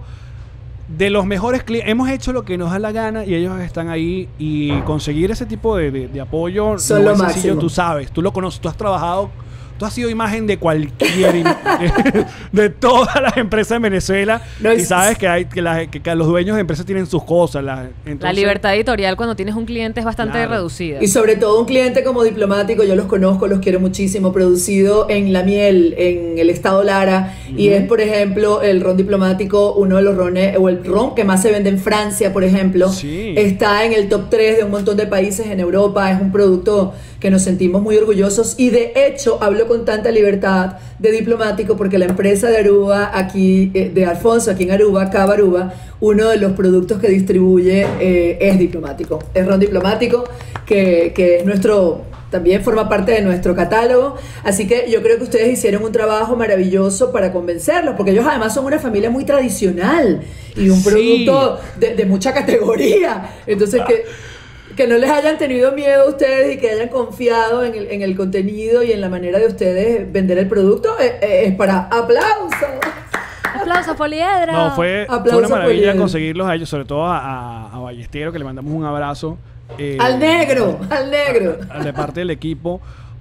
de los mejores clientes. Hemos hecho lo que nos da la gana y ellos están ahí y conseguir ese tipo de, de- de apoyo Son no lo es sencillo, máximo. tú sabes, tú lo conoces, tú has trabajado. Tú has sido imagen de cualquier im- de todas las empresas en Venezuela No, y es- sabes que hay que, la- que- que los dueños de empresas tienen sus cosas. La, La entonces- libertad editorial cuando tienes un cliente es bastante Claro. reducida. Y sobre todo un cliente como diplomático, yo los conozco, los quiero muchísimo, producido en La Miel, en el estado Lara, y es, por ejemplo, el ron diplomático, uno de los rones, o el ron que más se vende en Francia, por ejemplo. Sí. Está en el top tres de un montón de países en Europa, es un producto que nos sentimos muy orgullosos y de hecho hablo con tanta libertad de diplomático porque la empresa de Aruba aquí, eh, de Alfonso aquí en Aruba, Cava Aruba, uno de los productos que distribuye eh, es diplomático, es ron diplomático que, que es nuestro, también forma parte de nuestro catálogo, así que yo creo que ustedes hicieron un trabajo maravilloso para convencerlos, porque ellos además son una familia muy tradicional y un Sí. producto de, de mucha categoría, entonces que que no les hayan tenido miedo a ustedes y que hayan confiado en el, en el contenido y en la manera de ustedes vender el producto, es, es para aplausos. Aplausos, Poliedra. No, fue, fue Aplauso una maravilla por él. conseguirlos a ellos, sobre todo a, a, a Ballestero, que le mandamos un abrazo. eh, Al negro, al negro. a- de parte del equipo,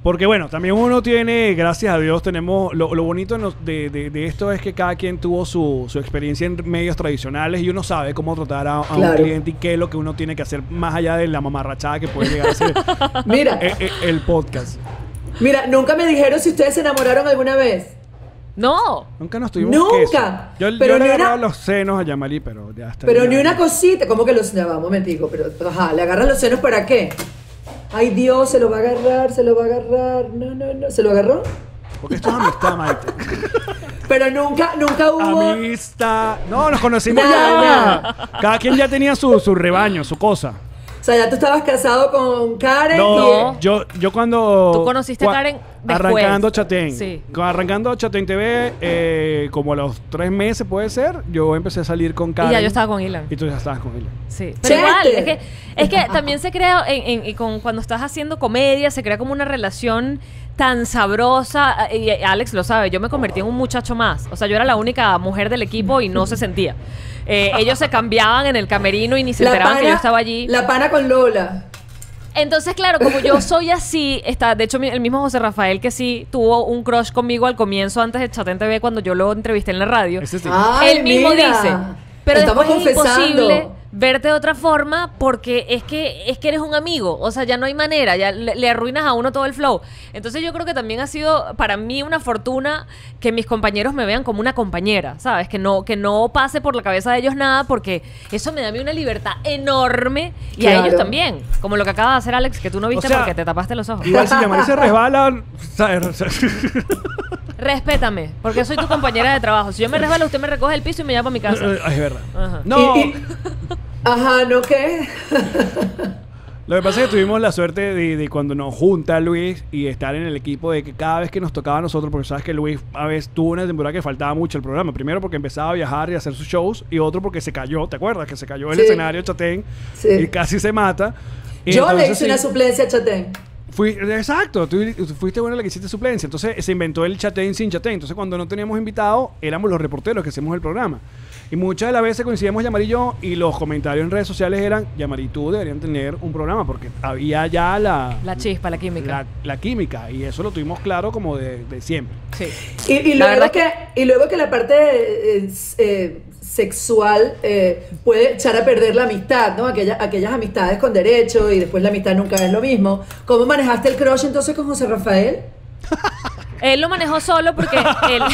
Porque bueno, también uno tiene, gracias a Dios, tenemos, lo, lo bonito de, de, de, de esto es que cada quien tuvo su, su experiencia en medios tradicionales y uno sabe cómo tratar a, a claro. un cliente y qué es lo que uno tiene que hacer más allá de la mamarrachada que puede llegar a ser Mira, el, el, el podcast. Mira, nunca me dijeron si ustedes se enamoraron alguna vez. No. Nunca nos tuvimos Nunca. Queso. Yo, pero yo le agarraba una... los senos a Yamari, pero ya está. Pero ya. ni una cosita. ¿Cómo que los... Ya va, un momentico. Pero, ajá, ¿le agarras los senos para qué? Ay, Dios, se lo va a agarrar, se lo va a agarrar. No, no, no. ¿Se lo agarró? Porque esto es amistad, Maite. Pero nunca, nunca hubo... Amistad. No, nos conocimos Nada. ya. Cada quien ya tenía su, su rebaño, su cosa. O sea, ya tú estabas casado con Karen. No, y... yo, yo cuando... Tú conociste a Karen después. Arrancando Chatén. Sí. Arrancando Chatén T V, eh, como a los tres meses puede ser, yo empecé a salir con Karen. Y ya yo estaba con Ilan. Y tú ya estabas con Ilan. Sí. Pero Chete. igual, es que, es que también se crea, en, en, y con, cuando estás haciendo comedia, se crea como una relación tan sabrosa. Y Alex lo sabe, yo me convertí en un muchacho más. O sea, yo era la única mujer del equipo y no se sentía. Eh, ellos se cambiaban en el camerino y ni se La enteraban pana, que yo estaba allí. La pana con Lola. Entonces, claro, como yo soy así, está, de hecho, mi- el mismo José Rafael que sí tuvo un crush conmigo al comienzo, antes de Chatén T V, cuando yo lo entrevisté en la radio. Ese sí. Ay, Él mismo mira. dice, pero Estamos después es confesando. imposible verte de otra forma porque es que es que eres un amigo, o sea, ya no hay manera, ya le, le arruinas a uno todo el flow. Entonces yo creo que también ha sido para mí una fortuna que mis compañeros me vean como una compañera, ¿sabes? Que no que no pase por la cabeza de ellos nada porque eso me da a mí una libertad enorme y Claro. a ellos también, como lo que acaba de hacer Alex, que tú no viste O sea, porque te tapaste los ojos. Igual si Yamari se resbala, ¿sabes? Respétame, porque soy tu compañera de trabajo. Si yo me resbalo, usted me recoge el piso y me lleva para mi casa. Es verdad. Ajá. No, Y- y- Ajá, ¿no qué? lo que pasa es que tuvimos la suerte de, de cuando nos junta Luis y estar en el equipo de que cada vez que nos tocaba a nosotros, porque sabes que Luis a veces tuvo una temporada que faltaba mucho el programa. Primero porque empezaba a viajar y a hacer sus shows y otro porque se cayó, ¿te acuerdas? Que se cayó el Sí. escenario Chatén Sí. y casi se mata. Y Yo le entonces, hice sí, una suplencia a Chatén. Fui, exacto, tú, tú fuiste buena la que hiciste suplencia. Entonces se inventó el Chatén sin Chatén. Entonces cuando no teníamos invitados, éramos los reporteros que hacemos el programa. Y muchas de las veces coincidíamos Yamari y yo, y los comentarios en redes sociales eran: Yamari y tú deberían tener un programa, porque había ya la, La chispa, la química. la, la química. Y eso lo tuvimos claro como de, de siempre. Sí. Y, y La luego verdad que, y luego que la parte eh, eh, sexual eh, puede echar a perder la amistad, ¿no? Aquella, aquellas amistades con derecho y después la amistad nunca es lo mismo. ¿Cómo manejaste el crush entonces con José Rafael? Él lo manejó solo porque él,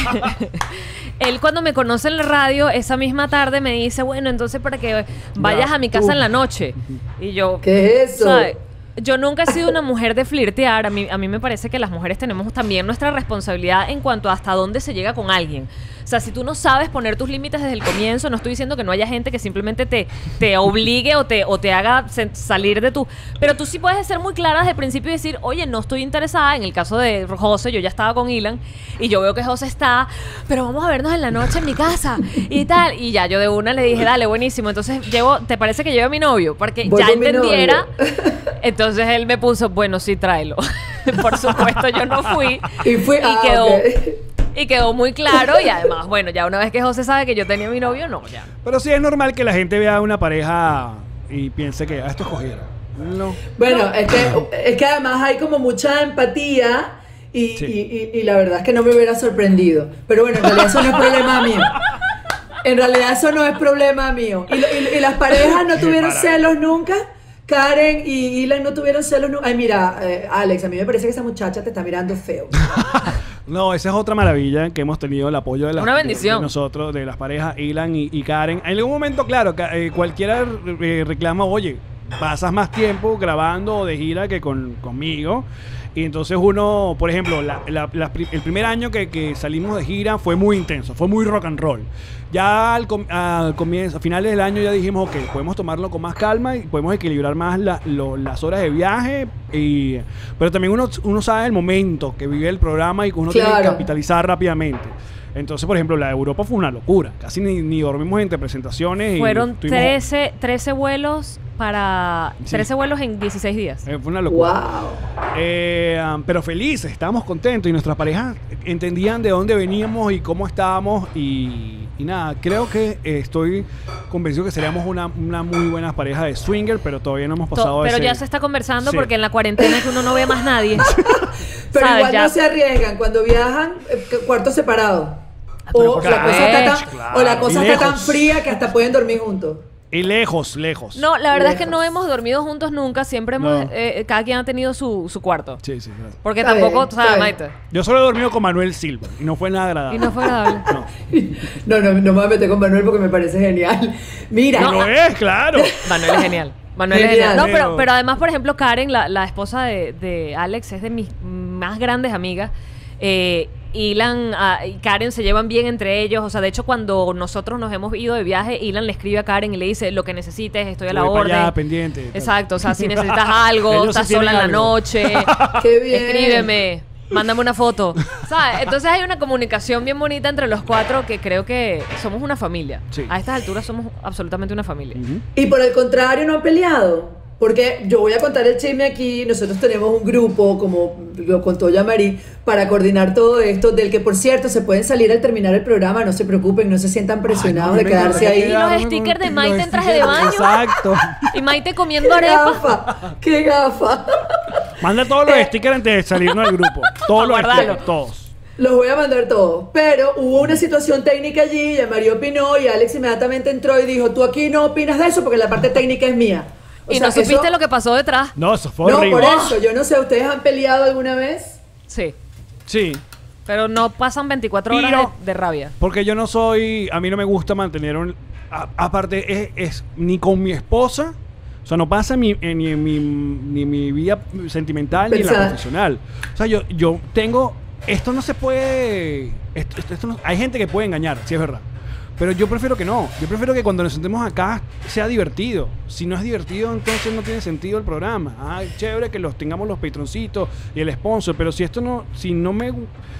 él cuando me conoce en la radio, esa misma tarde me dice, bueno, entonces para que vayas Ya, a mi casa tú. en la noche. Y yo, ¿Qué es eso? ¿sabes? Yo nunca he sido una mujer de flirtear. A mí, a mí me parece que las mujeres tenemos también nuestra responsabilidad en cuanto a hasta dónde se llega con alguien. O sea, si tú no sabes poner tus límites desde el comienzo, no estoy diciendo que no haya gente que simplemente te, te obligue o te, o te haga se- salir de tu... Pero tú sí puedes ser muy clara desde el principio y decir, oye, no estoy interesada. En el caso de José, yo ya estaba con Ilan y yo veo que José está, pero vamos a vernos en la noche en mi casa y tal. Y ya yo de una le dije, dale, buenísimo. Entonces, llevo, ¿te parece que lleve a mi novio? Porque Voy ya con mi entendiera... novio. Entonces él me puso, bueno, sí, tráelo. Por supuesto, yo no fui. Y fui, ah, quedó, ok. y quedó muy claro. Y además, bueno, ya una vez que José sabe que yo tenía mi novio, no, ya. Pero sí es normal que la gente vea a una pareja y piense que, ah, esto es cojera. No. Bueno, es que, es que además hay como mucha empatía y, Sí. y- y- y la verdad es que no me hubiera sorprendido. Pero bueno, en realidad eso no es problema mío. En realidad eso no es problema mío. ¿Y, lo- y- y las parejas no Qué tuvieron maravilla. celos nunca? Karen y Ilan no tuvieron celos nunca. Ay, mira, eh, Alex, a mí me parece que esa muchacha te está mirando feo. No, esa es otra maravilla que hemos tenido el apoyo de, las, Una bendición. de, de nosotros, de las parejas Ilan y, y Karen. En algún momento, claro, ca- eh, cualquiera eh, reclama, oye, pasas más tiempo grabando o de gira que con, conmigo. Y entonces uno, por ejemplo, la- la- la pri- el primer año que, que salimos de gira fue muy intenso, fue muy rock and roll. Ya al, com- al comienzo, a finales del año ya dijimos, ok, podemos tomarlo con más calma y podemos equilibrar más la- lo- las horas de viaje. Y, pero también uno, uno sabe el momento que vive el programa y que uno tiene que Claro. capitalizar rápidamente. Entonces, por ejemplo, la de Europa fue una locura. Casi ni, ni dormimos entre presentaciones. y Fueron tuvimos- trece, trece vuelos para... Sí. trece vuelos en dieciséis días. eh, fue una locura. Wow. Eh, um, pero felices, estábamos contentos y nuestras parejas entendían de dónde veníamos y cómo estábamos y, y nada, creo que eh, estoy convencido que seríamos una, una muy buena pareja de swinger, pero todavía no hemos pasado To- Pero ese... ya se está conversando Sí. porque en la cuarentena que uno no ve más nadie. Pero ¿Sabes? igual Ya- no se arriesgan. Cuando viajan, eh, cuartos separados. pero O porque- la cosa está tan, Claro. o la cosa Y está tan lejos. fría que hasta pueden dormir juntos. Y lejos, lejos. No, la verdad es que Lejos. no hemos dormido juntos nunca. Siempre hemos... No. eh, cada quien ha tenido su, su cuarto. Sí, sí, claro. Porque Está tampoco, bien, tú sabes, está bien. Maite. Yo solo he dormido con Manuel Silva y no fue nada agradable. Y no fue agradable. No. No, no, no me voy a meter con Manuel porque me parece genial. Mira, Lo es, claro. Manuel es genial. Manuel es Genial. genial. No, pero, Pero- pero además, por ejemplo, Karen, la, la esposa de, de Alex, es de mis más grandes amigas. Eh, Ilan ah, y Karen se llevan bien entre ellos. O sea, de hecho, cuando nosotros nos hemos ido de viaje, Ilan le escribe a Karen y le dice: lo que necesites, estoy a la Voy para orden. allá, pendiente. Exacto, o sea, si necesitas algo, Ellos sí estás tienen sola en la algo. noche, qué bien. escríbeme, mándame una foto. ¿Sabes? Entonces hay una comunicación bien bonita entre los cuatro que creo que somos una familia. Sí. A estas alturas somos absolutamente una familia. Ujú. Y por el contrario, no han peleado. Porque yo voy a contar el chisme aquí. Nosotros tenemos un grupo, como lo contó Yamari, para coordinar todo esto. Del que, por cierto, se pueden salir al terminar el programa. No se preocupen, no se sientan presionados Ay, no, de me quedarse encanta ahí. Y los quedarme stickers de con- Maite los en traje de stickers. baño. Exacto. Y Maite ¡Qué comiendo arepa. gafa! ¡Qué gafa! Manda todos los stickers antes de salirnos del grupo. Todos los Guardarlo. stickers, todos. Los voy a mandar todos. Pero hubo una situación técnica allí. Yamari opinó y Alex inmediatamente entró y dijo: tú aquí no opinas de eso porque la parte técnica es mía. O Y sea, no supiste eso- lo que pasó detrás. No, eso fue No, horrible. por eso. Yo no sé, ¿ustedes han peleado alguna vez? Sí. Sí. Pero no pasan veinticuatro horas Pero- de, de rabia. Porque yo no soy... A mí no me gusta mantener un... a- aparte, es, es ni con mi esposa... O sea, no pasa en mi, en- ni en mi, ni en mi vida sentimental ni en la Pensada. profesional. O sea, yo, yo tengo... Esto no se puede... Esto, esto- esto no- hay gente que puede engañar, sí es verdad. Pero yo prefiero que no. Yo prefiero que cuando nos sentemos acá sea divertido. Si no es divertido, entonces no tiene sentido el programa. Ay, chévere que los tengamos los patroncitos y el sponsor. Pero si esto no... Si no me...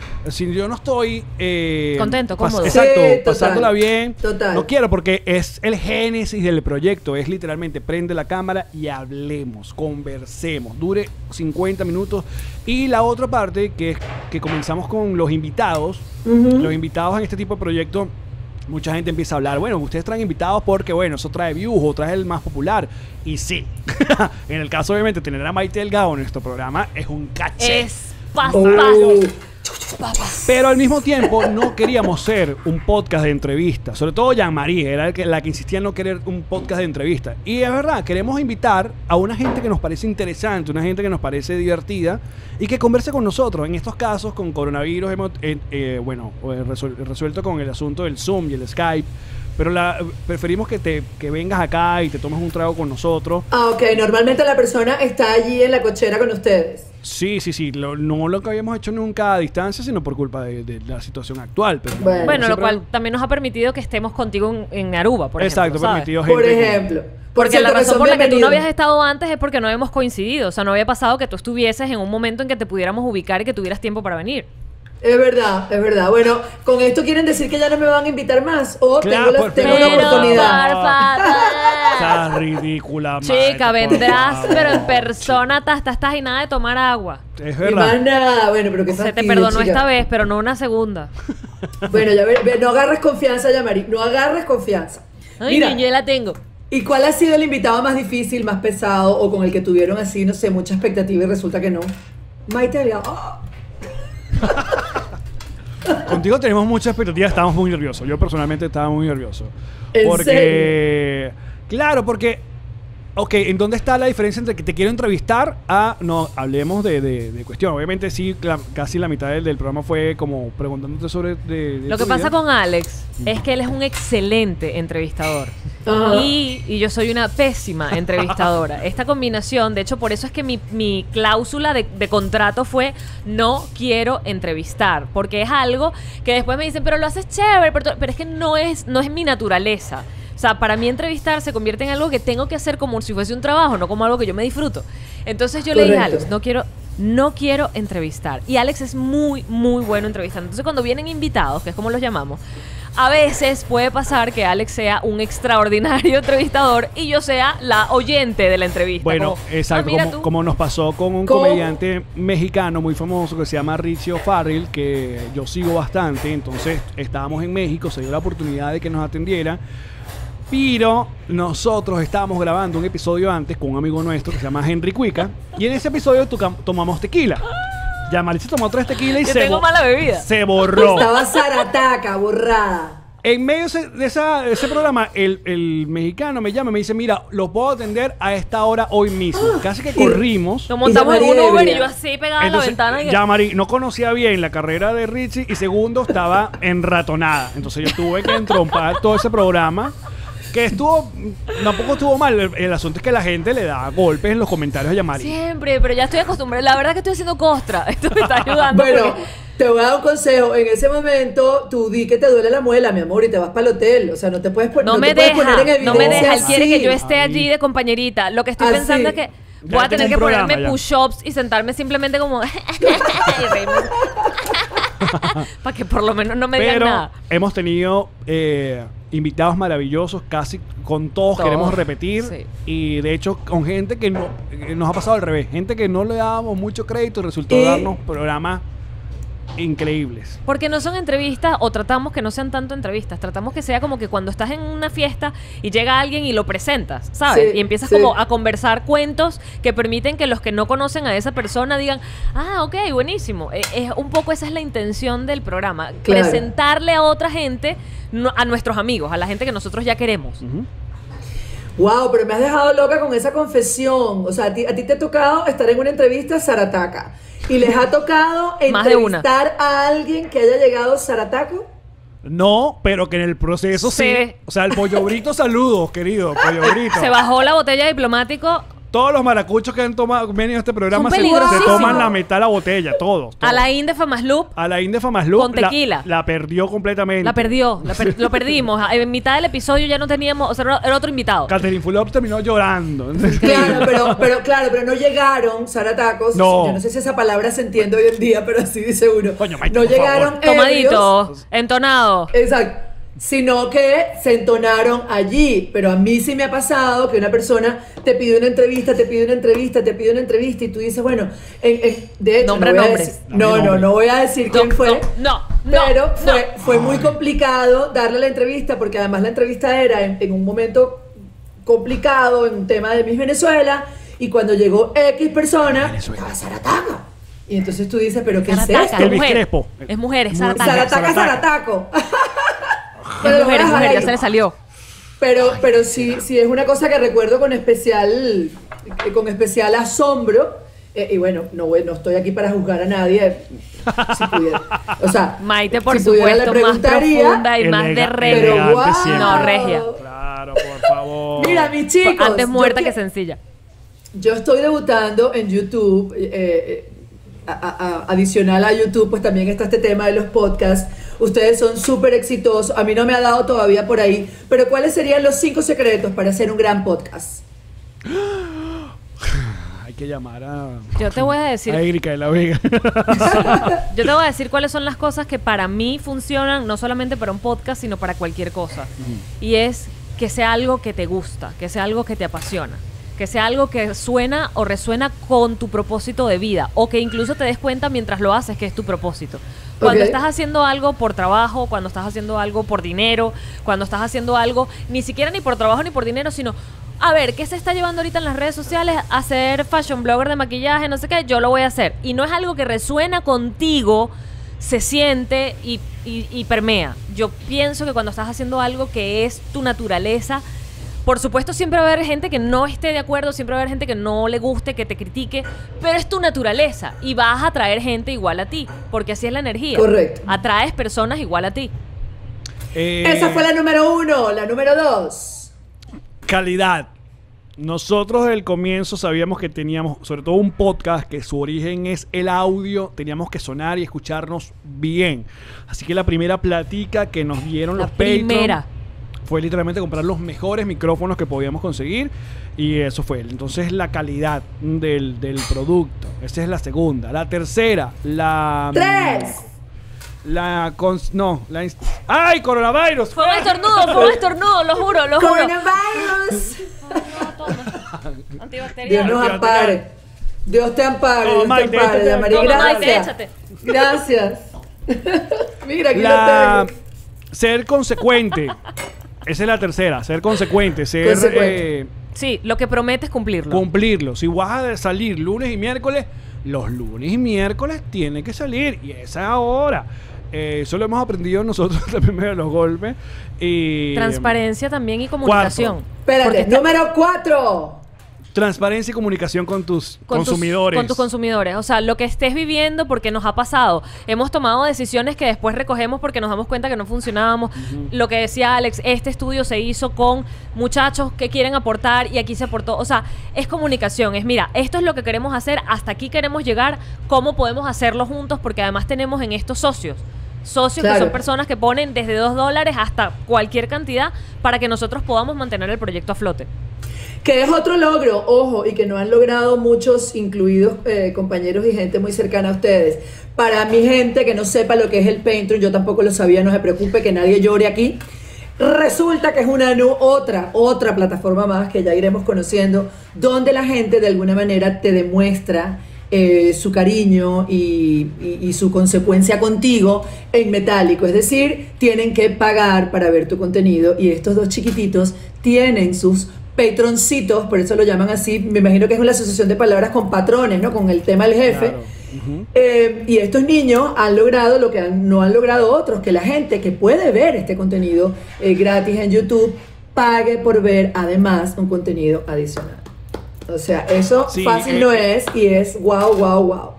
Si yo no estoy... eh, Contento, pas- cómodo. Exacto. Sí, total. Pasándola bien. Total. No quiero porque es el génesis del proyecto. Es literalmente prende la cámara y hablemos, conversemos. Dure cincuenta minutos. Y la otra parte que es que comenzamos con los invitados. Los invitados en este tipo de proyecto... Mucha gente empieza a hablar, bueno, ustedes traen invitados porque, bueno, eso trae views o trae el más popular. Y sí, en el caso, obviamente, tener a Maite Delgado en nuestro programa es un caché. Es paz, Oh. paz. Pero al mismo tiempo no queríamos ser un podcast de entrevistas. Sobre todo Jean-Marie era el que, la que insistía en no querer un podcast de entrevistas. Y es verdad, queremos invitar a una gente que nos parece interesante, una gente que nos parece divertida y que converse con nosotros. En estos casos, con coronavirus, hemos, eh, eh, bueno, eh, resuel- resuelto con el asunto del Zoom y el Skype. Pero la, preferimos que, te, que vengas acá y te tomes un trago con nosotros. Ah, ok. Normalmente la persona está allí en la cochera con ustedes. Sí, sí, sí. Lo- no lo que habíamos hecho nunca a distancia, sino por culpa de, de la situación actual. Pero Bueno. Bueno, lo siempre- cual también nos ha permitido que estemos contigo en, en Aruba, por Exacto, ejemplo. ¿sabes? permitido gente. Por con- ejemplo. Por Porque cierto, la razón son por la que tú no bienvenidos. habías estado antes es porque no habíamos coincidido. O sea, no había pasado que tú estuvieses en un momento en que te pudiéramos ubicar y que tuvieras tiempo para venir. Es verdad, es verdad. Bueno, con esto quieren decir que ya no me van a invitar más. O Claro, tengo, la, por- tengo pero una por oportunidad. por favor. Estás ridícula, Maite, Chica, por vendrás, favor. pero en persona hasta estás, estás y nada de tomar agua. Es Y más verdad. nada. Bueno, pero que Se te perdonó esta vez, pero no una segunda. Bueno, ya ve, ve, no agarres confianza, Yamari. No agarres confianza. Ay, Mira, niño, yo la tengo. ¿y cuál ha sido el invitado más difícil, más pesado o con el que tuvieron así, no sé, mucha expectativa y resulta que no? Maite Delgado. ¡Ah! Contigo tenemos mucha expectativa, estábamos muy nerviosos. Yo personalmente estaba muy nervioso. ¿En Porque. Claro, porque. Ok, ¿en dónde está la diferencia entre que te quiero entrevistar a. No, hablemos de, de, de cuestión. Obviamente, sí, cla- casi la mitad del, del programa fue como preguntándote sobre. De, de Lo tu que pasa vida. con Alex es que él es un excelente entrevistador. Ajá. Y, y yo soy una pésima entrevistadora. Esta combinación, de hecho, por eso es que mi, mi cláusula de, de contrato fue no quiero entrevistar. Porque es algo que después me dicen, pero lo haces chévere, pero, pero es que no es, no es mi naturaleza. O sea, para mí entrevistar se convierte en algo que tengo que hacer como si fuese un trabajo, no como algo que yo me disfruto. Entonces yo le dije a Correcto. Alex, no quiero, no quiero entrevistar. Y Alex es muy, muy bueno entrevistando. Entonces cuando vienen invitados, que es como los llamamos, a veces puede pasar que Alex sea un extraordinario entrevistador y yo sea la oyente de la entrevista. Bueno, como, exacto, ah, mira como, tú. como nos pasó con un ¿Cómo? comediante mexicano muy famoso que se llama Richie O'Farrell, que yo sigo bastante. Entonces estábamos en México, se dio la oportunidad de que nos atendiera, pero nosotros estábamos grabando un episodio antes con un amigo nuestro que se llama Henry Cuica, y en ese episodio tuca- tomamos tequila. Yamari se tomó tres tequilas y Yo se, tengo bo- mala bebida. se borró. Estaba zarataca, borrada. En medio de ese, de esa- de ese programa, el, el mexicano me llama y me dice, mira, lo puedo atender a esta hora hoy mismo. Casi que y- corrimos. Nos montamos en Y un María Uber y ebria. yo así pegada Entonces, a la ventana. Y... Yamari no conocía bien la carrera de Richie y segundo, estaba enratonada. Entonces yo tuve que entrompar todo ese programa. Que estuvo, tampoco estuvo mal. El, el asunto es que la gente le da golpes en los comentarios a Yamari. Siempre, pero ya estoy acostumbrada. La verdad que estoy haciendo costra. Esto me está ayudando. Bueno, porque- te voy a dar un consejo. En ese momento, tú di que te duele la muela, mi amor, y te vas para el hotel. O sea, no te puedes, pon- No, no me te puedes deja, poner en no me evidencia deja. Él quiere que así. yo esté allí de compañerita. Lo que estoy Así. pensando es que voy Ya a tener tengo que un programa, ponerme ya. push-ups y sentarme simplemente como... y reírme. Para que por lo menos no me digan Pero nada. hemos tenido eh, invitados maravillosos, casi con todos, Todos, queremos repetir. sí. Y de hecho, con gente que no, eh, nos ha pasado al revés. Gente que no le dábamos mucho crédito y resultó Y- darnos programas increíbles. Porque no son entrevistas, o tratamos que no sean tanto entrevistas, tratamos que sea como que cuando estás en una fiesta y llega alguien y lo presentas, ¿sabes? Sí, y empiezas sí. como a conversar cuentos que permiten que los que no conocen a esa persona digan, ah, ok, buenísimo. Eh, Es un poco esa es la intención del programa, Claro. presentarle a otra gente, no- a nuestros amigos, a la gente que nosotros ya queremos. Ujú. Wow, pero me has dejado loca con esa confesión. O sea, a ti, a ti te ha tocado estar en una entrevista zarataca. ¿Y les ha tocado Más de una. entrevistar a alguien que haya llegado zarataco? No, pero que en el proceso sí. Sí. O sea, el Pollo Brito, saludos, querido Pollo Brito. Se bajó la botella de diplomático. Todos los maracuchos que han tomado, venido a este programa Son se, se peligrosísimos. toman la mitad de la botella, todos. todos. Alain de Famasloop A la Inde Famasloop Con tequila. La, la perdió completamente. la perdió, la per- lo perdimos. En mitad del episodio ya no teníamos, o sea, era otro invitado. Catherine Fulop terminó llorando. Claro, pero, pero claro, pero no llegaron zaratacos. No. Yo no sé si esa palabra se entiende hoy en día, pero así dice uno. Coño, Maite, no por llegaron favor. Tomadito, ebrios. entonado. Exacto. Sino que se entonaron allí. Pero a mí sí me ha pasado que una persona te pide una entrevista, te pide una entrevista, te pide una entrevista y tú dices, bueno, en- en- de hecho, Nombra no voy a nombres. decir- Dame no, no, nombres. no voy a decir No, quién fue. no, no, Pero no, fue, no. fue muy complicado darle la entrevista porque además la entrevista era en, en un momento complicado, en un tema de Miss Venezuela, y cuando llegó X persona, Venezuela. estaba Zarataca. Y entonces tú dices, ¿pero qué Zarataca, es esto? Elvis mujer. Crespo. Es mujer, es Mu- Zarataca. Zarataca, Zarataca. Zarataco. Es Pero lo voy mujer, a es dejar mujer, ya ahí. se le salió. Pero, pero sí, sí es una cosa que recuerdo con especial, eh, con especial asombro. Eh, y bueno, no, voy- no estoy aquí para juzgar a nadie. eh, Si pudiera. O sea, Maite, por si pudiera, le supuesto, más preguntaría, profunda y más de Elega- regia. Pero elegante wow. siempre. No, regia. Claro, por favor. Mira, mis chicos. Antes yo muerta que que- sencilla. Yo estoy debutando en YouTube. eh, eh, a- a- a- adicional a YouTube, pues también está este tema de los podcasts. Ustedes son súper exitosos. A mí no me ha dado todavía por ahí. Pero ¿cuáles serían los cinco secretos para hacer un gran podcast? Hay que llamar a, Yo te voy a decir, a Erika de la Vega. yo te voy a decir cuáles son las cosas que para mí funcionan, no solamente para un podcast, sino para cualquier cosa. Y es que sea algo que te gusta, que sea algo que te apasiona, que sea algo que suena o resuena con tu propósito de vida, o que incluso te des cuenta mientras lo haces que es tu propósito. Cuando Ok. estás haciendo algo por trabajo, cuando estás haciendo algo por dinero, cuando estás haciendo algo, ni siquiera ni por trabajo ni por dinero, sino, a ver, ¿qué se está llevando ahorita en las redes sociales? Hacer fashion blogger de maquillaje, no sé qué, yo lo voy a hacer. Y no es algo que resuena contigo, se siente y, y, y permea. Yo pienso que cuando estás haciendo algo que es tu naturaleza, por supuesto siempre va a haber gente que no esté de acuerdo, siempre va a haber gente que no le guste, que te critique, pero es tu naturaleza y vas a atraer gente igual a ti, porque así es la energía. Correcto. Atraes personas igual a ti. Eh, Esa fue la número uno. La número dos. Calidad. Nosotros desde el comienzo sabíamos que teníamos, sobre todo un podcast, que su origen es el audio, teníamos que sonar y escucharnos bien. Así que la primera platica que nos dieron La los Patreon primera. fue literalmente comprar los mejores micrófonos que podíamos conseguir, y eso fue. Entonces la calidad del, del producto. Esa es la segunda. La tercera, la... Tres. La cons- no, la inst- ¡ay, coronavirus! Fue un estornudo, fue un estornudo, lo juro, lo juro. Coronavirus. No, toma. Dios Antibacterial. nos ampare. Dios te ampare. Oh, Dios te Maite, ampare. échate. Yamari, Toma, Maite, gracias. échate. Gracias. Mira, aquí La lo tengo. ser consecuente. Esa es la tercera, ser consecuente, ser Consecuente. eh, Sí, lo que prometes cumplirlo. cumplirlo. Si vas a salir lunes y miércoles, los lunes y miércoles tienen que salir y esa ahora. Eh, eso lo hemos aprendido nosotros también medio de los golpes. Y, Transparencia también y comunicación. Porque Espérate, está- número cuatro. Transparencia y comunicación con tus con tus- consumidores. con tus consumidores. O sea, lo que estés viviendo porque nos ha pasado. Hemos tomado decisiones que después recogemos porque nos damos cuenta que no funcionábamos. Lo que decía Alex, este estudio se hizo con muchachos que quieren aportar y aquí se aportó. O sea, es comunicación. Es, mira, esto es lo que queremos hacer, hasta aquí queremos llegar, cómo podemos hacerlo juntos, porque además tenemos en estos socios. Socios Claro. que son personas que ponen desde dos dólares hasta cualquier cantidad para que nosotros podamos mantener el proyecto a flote. Que es otro logro, ojo, y que no han logrado muchos, incluidos eh, compañeros y gente muy cercana a ustedes. Para mi gente que no sepa lo que es el Patreon, yo tampoco lo sabía, no se preocupe, que nadie llore aquí. Resulta que es una nu- otra, otra plataforma más que ya iremos conociendo, donde la gente de alguna manera te demuestra eh, su cariño y, y- y su consecuencia contigo en metálico. Es decir, tienen que pagar para ver tu contenido y estos dos chiquititos tienen sus patroncitos, por eso lo llaman así. Me imagino que es una asociación de palabras con patrones, ¿no? Con el tema del jefe. Claro. Ujú. Eh, y estos niños han logrado lo que han- no han logrado otros, que la gente que puede ver este contenido eh, gratis en YouTube pague por ver además un contenido adicional. O sea, eso Sí, fácil eh, no es y es wow, wow, wow.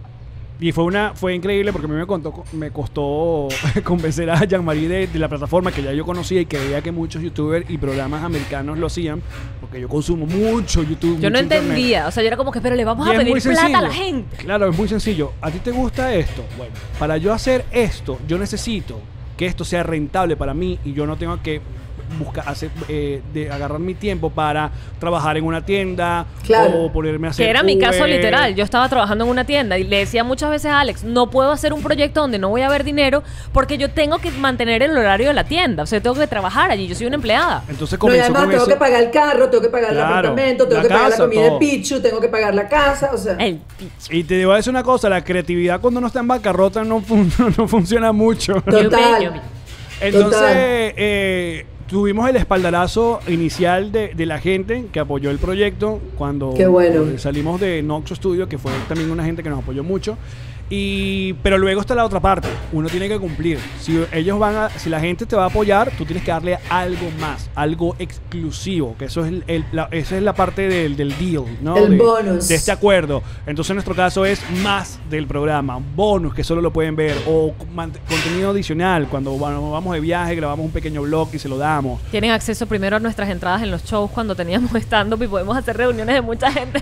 Y fue una fue increíble porque a mí me, contó, me costó convencer a Jean-Marie de, de la plataforma que ya yo conocía y que veía que muchos youtubers y programas americanos lo hacían, porque yo consumo mucho YouTube. Yo no mucho internet. entendía. O sea, yo era como que, pero le vamos Y a es pedir muy plata sencillo. a la gente. Claro, es muy sencillo. ¿A ti te gusta esto? Bueno, para yo hacer esto, yo necesito que esto sea rentable para mí y yo no tengo que buscar hacer, eh, de agarrar mi tiempo para trabajar en una tienda Claro. o ponerme a hacer Que era mi caso Uber. literal. Yo estaba trabajando en una tienda y le decía muchas veces a Alex, no puedo hacer un proyecto donde no voy a ver dinero porque yo tengo que mantener el horario de la tienda. O sea, tengo que trabajar allí. Yo soy una empleada. Entonces No, y comenzó además con tengo eso. que pagar el carro, tengo que pagar el Claro, apartamento, tengo la que pagar casa, la comida todo. de Pichu, tengo que pagar la casa, o sea. El picho. Y te digo a decir una cosa, la creatividad cuando uno está en bancarrota no, fun- no funciona mucho. Total. Yo me- yo Entonces, Total. eh, tuvimos el espaldarazo inicial de, de la gente que apoyó el proyecto cuando Qué bueno. eh, salimos de Noxo Studio, que fue también una gente que nos apoyó mucho. Y, pero luego está la otra parte, uno tiene que cumplir. Si ellos van a, si la gente te va a apoyar, tú tienes que darle algo más, algo exclusivo, que eso es el, el- la, esa es la parte del, del deal, ¿no? El de, bonus. de este acuerdo. Entonces en nuestro caso es más del programa, bonus que solo lo pueden ver, o man- contenido adicional, cuando bueno, vamos de viaje, grabamos un pequeño blog y se lo damos. Tienen acceso primero a nuestras entradas en los shows cuando teníamos stand-up y podemos hacer reuniones de mucha gente.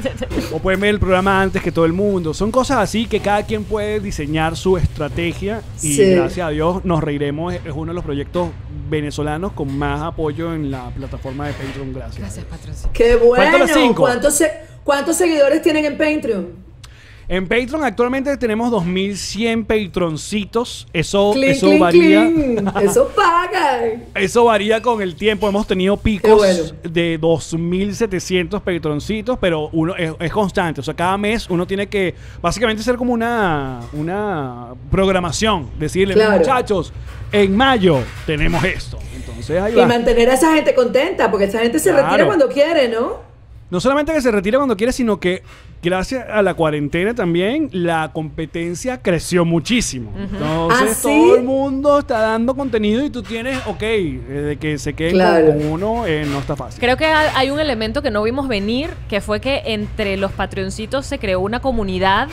O pueden ver el programa antes que todo el mundo. Son cosas así que cada quien puede diseñar su estrategia y Sí. gracias a Dios nos reiremos. Es uno de los proyectos venezolanos con más apoyo en la plataforma de Patreon. Gracias. Gracias, patrocinio. Qué Faltan bueno. las cinco. ¿Cuántos, se- ¿Cuántos seguidores tienen en Patreon? En Patreon actualmente tenemos dos mil cien patroncitos. Eso, Clink, eso clink, varía. clink. Eso paga. Eso varía con el tiempo. Hemos tenido Qué picos bueno. de dos mil setecientos patroncitos, pero uno es, es constante. O sea, cada mes uno tiene que básicamente hacer como una, una programación. Decirle, Claro. muchachos, en mayo tenemos esto. Entonces ahí Y va. mantener a esa gente contenta, porque esa gente se Claro. retira cuando quiere, ¿no? No solamente que se retira cuando quiere, sino que gracias a la cuarentena también la competencia creció muchísimo. Entonces ¿Ah, sí? todo el mundo está dando contenido y tú tienes, ok, eh, de que se queden Claro. con, con uno eh, no está fácil. Creo que hay hay un elemento que no vimos venir, que fue que entre los patroncitos se creó una comunidad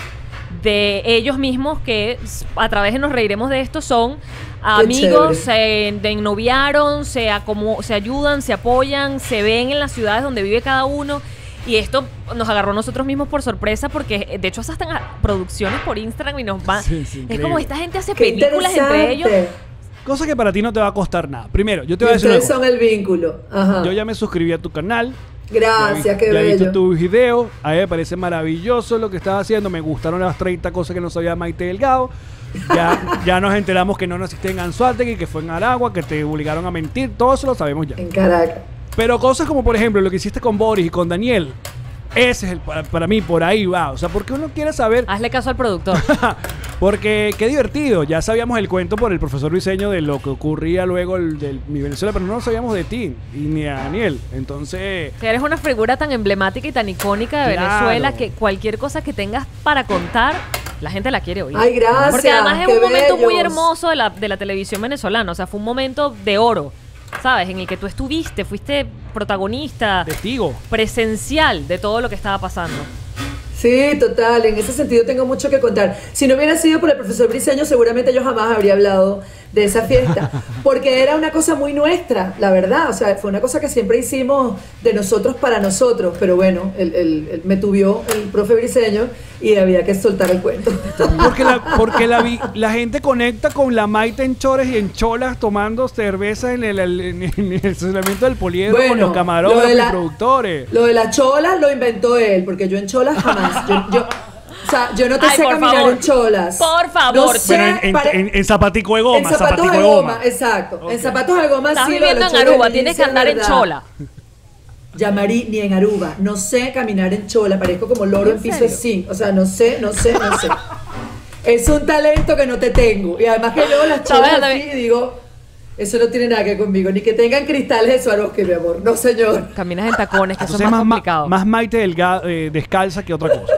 de ellos mismos que s- a través de Nos Reiremos de Esto son amigos, se de- ennoviaron, se, acomo- se ayudan, se apoyan, se ven en las ciudades donde vive cada uno. Y esto nos agarró a nosotros mismos por sorpresa porque de hecho hacen a- producciones por Instagram y nos van... Sí, sí, es increíble. como esta gente hace Qué películas entre ellos. interesante. Cosa que para ti no te va a costar nada. Primero, yo te Y voy a decir una ustedes cosa. son el vínculo. Ajá. Yo ya me suscribí a tu canal. Gracias, ya, vi- qué ya he visto bello. tus videos. A mí me parece maravilloso lo que estás haciendo. Me gustaron las treinta cosas que no sabía Maite Delgado. Ya, ya nos enteramos que no naciste en Anzoátegui, que fue en Aragua, que te obligaron a mentir. Todo eso lo sabemos ya. En Caracas. Pero cosas como, por ejemplo, lo que hiciste con Boris y con Daniel, ese es el, para, para mí, por ahí va. O sea, porque uno quiere saber... Hazle caso al productor. Porque qué divertido. Ya sabíamos el cuento por el profesor Briseño de lo que ocurría luego el, del mi Venezuela, pero no lo sabíamos de ti y ni a Daniel. Entonces... Que eres una figura tan emblemática y tan icónica de Claro. Venezuela que cualquier cosa que tengas para contar, la gente la quiere oír. Ay, gracias. Porque además es qué un momento muy bellos. hermoso de la, de la televisión venezolana. O sea, fue un momento de oro, ¿sabes? En el que tú estuviste, fuiste protagonista, Testigo. presencial de todo lo que estaba pasando. Sí, total, en ese sentido tengo mucho que contar. Si no hubiera sido por el profesor Briseño, seguramente yo jamás habría hablado de esa fiesta, porque era una cosa muy nuestra, la verdad, o sea, fue una cosa que siempre hicimos de nosotros para nosotros, pero bueno, el, el- el- me tuvió el profe Briseño y había que soltar el cuento. Porque la, porque la, vi- la gente conecta con la Maite en chores y en cholas tomando cerveza en el, el- en el estacionamiento del poliedro con Bueno, los camarógrafos lo de la- y productores. Lo de las cholas lo inventó él, porque yo en cholas jamás, yo, yo- o sea, yo no te Ay, sé por caminar favor. en cholas. Por favor. No sé, Bueno, en, en, pare- en- en zapatico de goma, en zapatos zapatico de goma, exacto. Ok. En zapatos de goma Estás sí, lo de viviendo los en cholas Aruba, de tienes que Lince, andar en verdad. chola. Yamari, ni en Aruba. No sé caminar en chola, parezco como loro en, ¿En piso serio? sí. O sea, no sé, no sé, no sé. Es un talento que no te tengo. Y además que veo las cholas ¿Sabes? así y digo, eso no tiene nada que ver conmigo. Ni que tengan cristales de Swarovski, mi amor. No, señor. Caminas en tacones, que eso Entonces es más más, ma- complicado. más Maite delga- eh, descalza que otra cosa.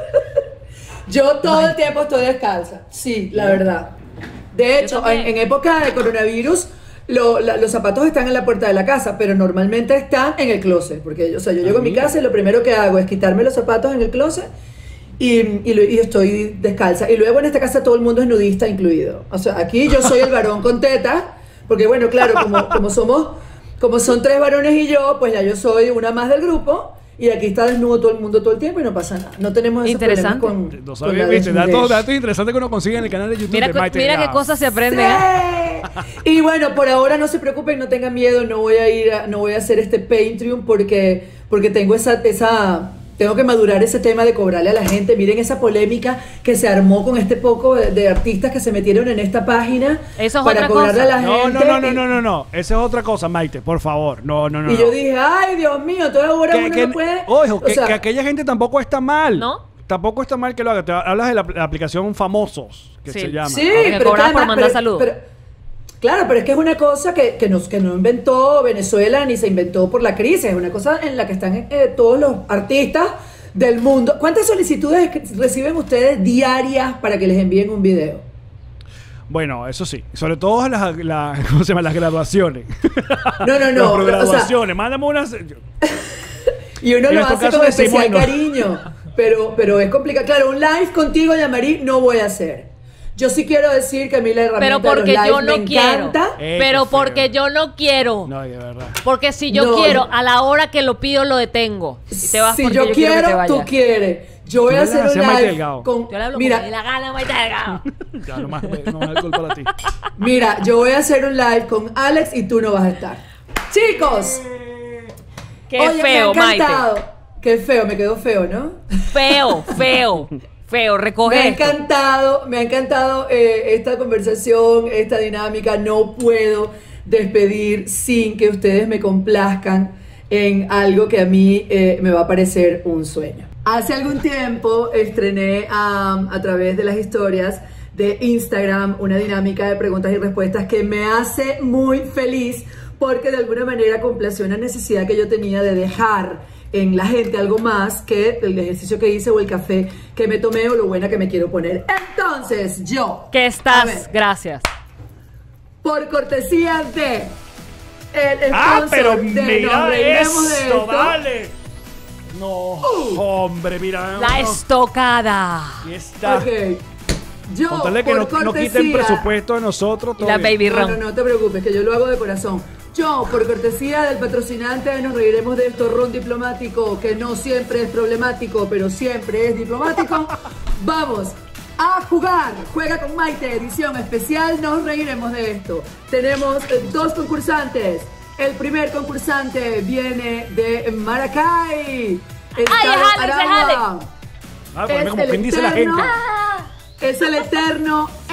Yo todo el tiempo estoy descalza. Sí, la verdad. De hecho, en, también. en época de coronavirus, lo- la- los zapatos están en la puerta de la casa, pero normalmente están en el closet. Porque o sea, yo llego a mi mira. casa y lo primero que hago es quitarme los zapatos en el closet y, y, lo- y estoy descalza. Y luego en esta casa todo el mundo es nudista incluido. O sea, aquí yo soy el varón con tetas, porque bueno, claro, como, como somos, como son tres varones y yo, pues ya yo soy una más del grupo. Y aquí está desnudo todo el mundo todo el tiempo y no pasa nada. No tenemos esos problemas Interesante. con, No con sabía, la viste, datos, desnudez. datos interesantes que uno consigue en el canal de YouTube Mira, de cu- Maite mira qué Delgado. cosas se aprenden. ¿eh? ¡Sí! Y bueno, por ahora no se preocupen, no tengan miedo, no voy a ir, a- no voy a hacer este Patreon porque, porque tengo esa, esa, tengo que madurar ese tema de cobrarle a la gente. Miren esa polémica que se armó con este poco de, de artistas que se metieron en esta página Eso es para otra cobrarle cosa. a la No, gente. no, no, no, y- no, no, no. Esa es otra cosa, Maite, por favor. No, no, no. Y no. yo dije, ay, Dios mío, entonces ahora que, uno que- no puede. ojo, o que, sea, que aquella gente tampoco está mal. ¿No? Tampoco está mal que lo haga. Te hablas de la, la aplicación Famosos, que Sí. se llama. Sí, Porque pero cobran que por además- mandar pero- saludos. pero- claro, pero es que es una cosa que, que, nos, que no inventó Venezuela ni se inventó por la crisis, es una cosa en la que están eh, todos los artistas del mundo. ¿Cuántas solicitudes que reciben ustedes diarias para que les envíen un video? Bueno, eso sí. Sobre todo las, la- ¿cómo se llama? Las graduaciones. No, no, no. Las o sea, graduaciones. Mándame unas. y uno en lo nuestro hace caso con decimos especial no. cariño, pero, pero es complicado. Claro, un live contigo, Yamari, no voy a hacer. Yo sí quiero decir que a mí la herramienta Pero porque de los yo lives no me quiero. encanta. Eh, Pero qué feo. porque yo no quiero. No, de verdad. Porque si yo No, quiero, no. a la hora que lo pido, lo detengo. Y te vas si porque yo, yo quiero, que te tú vayas. quieres. Yo voy Tú a le hacer das un a Maite live Delgado. con... Yo le hablo Mira, como me dé la gana, Maite Delgado. Ya, no más, no más alcohol para ti. Mira, yo voy a hacer un live con Alex y tú no vas a estar. Chicos, Qué oye, feo, me ha Maite. encantado. Qué feo, me quedó feo, ¿no? Feo, feo, feo. Recoge Me ha esto. encantado, me ha encantado eh, esta conversación, esta dinámica. No puedo despedir sin que ustedes me complazcan en algo que a mí eh, me va a parecer un sueño. Hace algún tiempo estrené um, a través de las historias de Instagram una dinámica de preguntas y respuestas que me hace muy feliz porque de alguna manera complació una necesidad que yo tenía de dejar en la gente algo más que el ejercicio que hice o el café que me tomé o lo buena que me quiero poner. Entonces yo, ¿Qué a estás? ver, Gracias. por cortesía de el Ah, sponsor pero de Nos mira Reiremos de esto, Esto, vale. No, hombre, mira. La no. estocada. Aquí está. Ok. Yo, Contarle que por no, no cortesía, quiten presupuesto de nosotros. Y todo la bien. baby No, rum. no, no te preocupes, que yo lo hago de corazón. Yo, por cortesía del patrocinante de Nos Reiremos de Esto, Ron Diplomático, que no siempre es problemático, pero siempre es diplomático, vamos a jugar. Juega con Maite, edición especial, Nos Reiremos de Esto. Tenemos eh, dos concursantes. El primer concursante viene de Maracay. ¡Ay, es Alex, es Aragua. Ah, poneme Es como el quien dice la eterno- gente. Es el eterno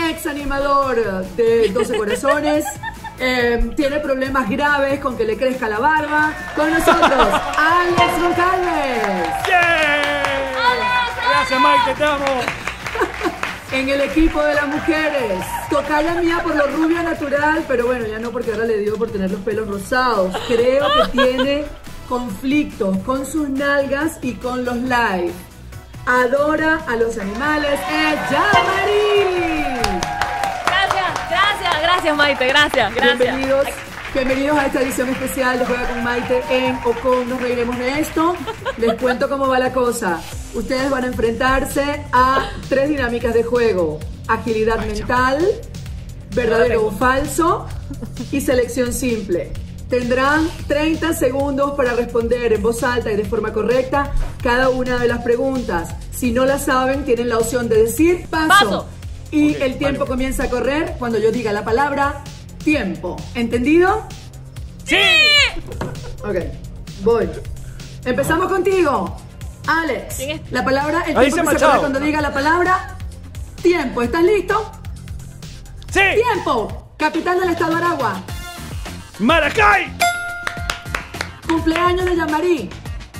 ex animador de doce Corazones. Eh, tiene problemas graves con que le crezca la barba. Con nosotros, Alex Goncalves. ¡Yeah! Gracias, Mike, te amo. En el equipo de las mujeres, tocaya mía por lo rubia natural, pero bueno, ya no, porque ahora le dio por tener los pelos rosados. Creo que tiene conflictos con sus nalgas y con los live. Adora a los animales, es Yamari. Gracias, gracias, gracias, Maite, gracias, gracias. Bienvenidos, bienvenidos a esta edición especial de Juega con Maite en o con Nos Reiremos de Esto. Les cuento cómo va la cosa. Ustedes van a enfrentarse a tres dinámicas de juego: agilidad mental, verdadero o falso y selección simple. Tendrán treinta segundos para responder en voz alta y de forma correcta cada una de las preguntas. Si no la saben, tienen la opción de decir paso. Paso. Y Ok, el tiempo vale. comienza a correr cuando yo diga la palabra tiempo. ¿Entendido? ¡Sí! Ok, voy. Empezamos contigo, Alex. ¿Quién es? La palabra, el Ahí tiempo se que se Machado. corre cuando diga la palabra tiempo. ¿Estás listo? ¡Sí! Tiempo. Capital del estado Aragua. ¡Maracay! Cumpleaños de Yamari.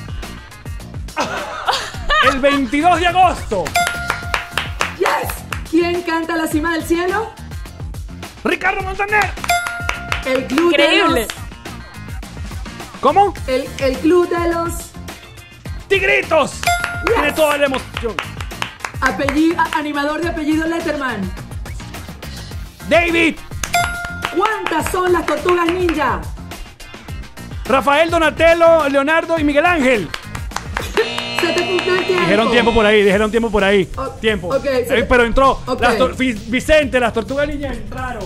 El veintidós de agosto. Yes. ¿Quién canta La Cima del Cielo? Ricardo Montaner. El club Increíble. de los... ¿Cómo? El, el club de los... ¡Tigritos! Tiene toda la emoción. Apellido, animador de apellido Letterman. David. ¿Cuántas son las tortugas ninja? Rafael, Donatello, Leonardo y Miguel Ángel. Se te cumplió el tiempo. Dijeron tiempo por ahí, dijeron tiempo por ahí. O- tiempo. ok, se- Eh, pero entró. ok. Las tor- Vi- Vicente, las tortugas ninja entraron.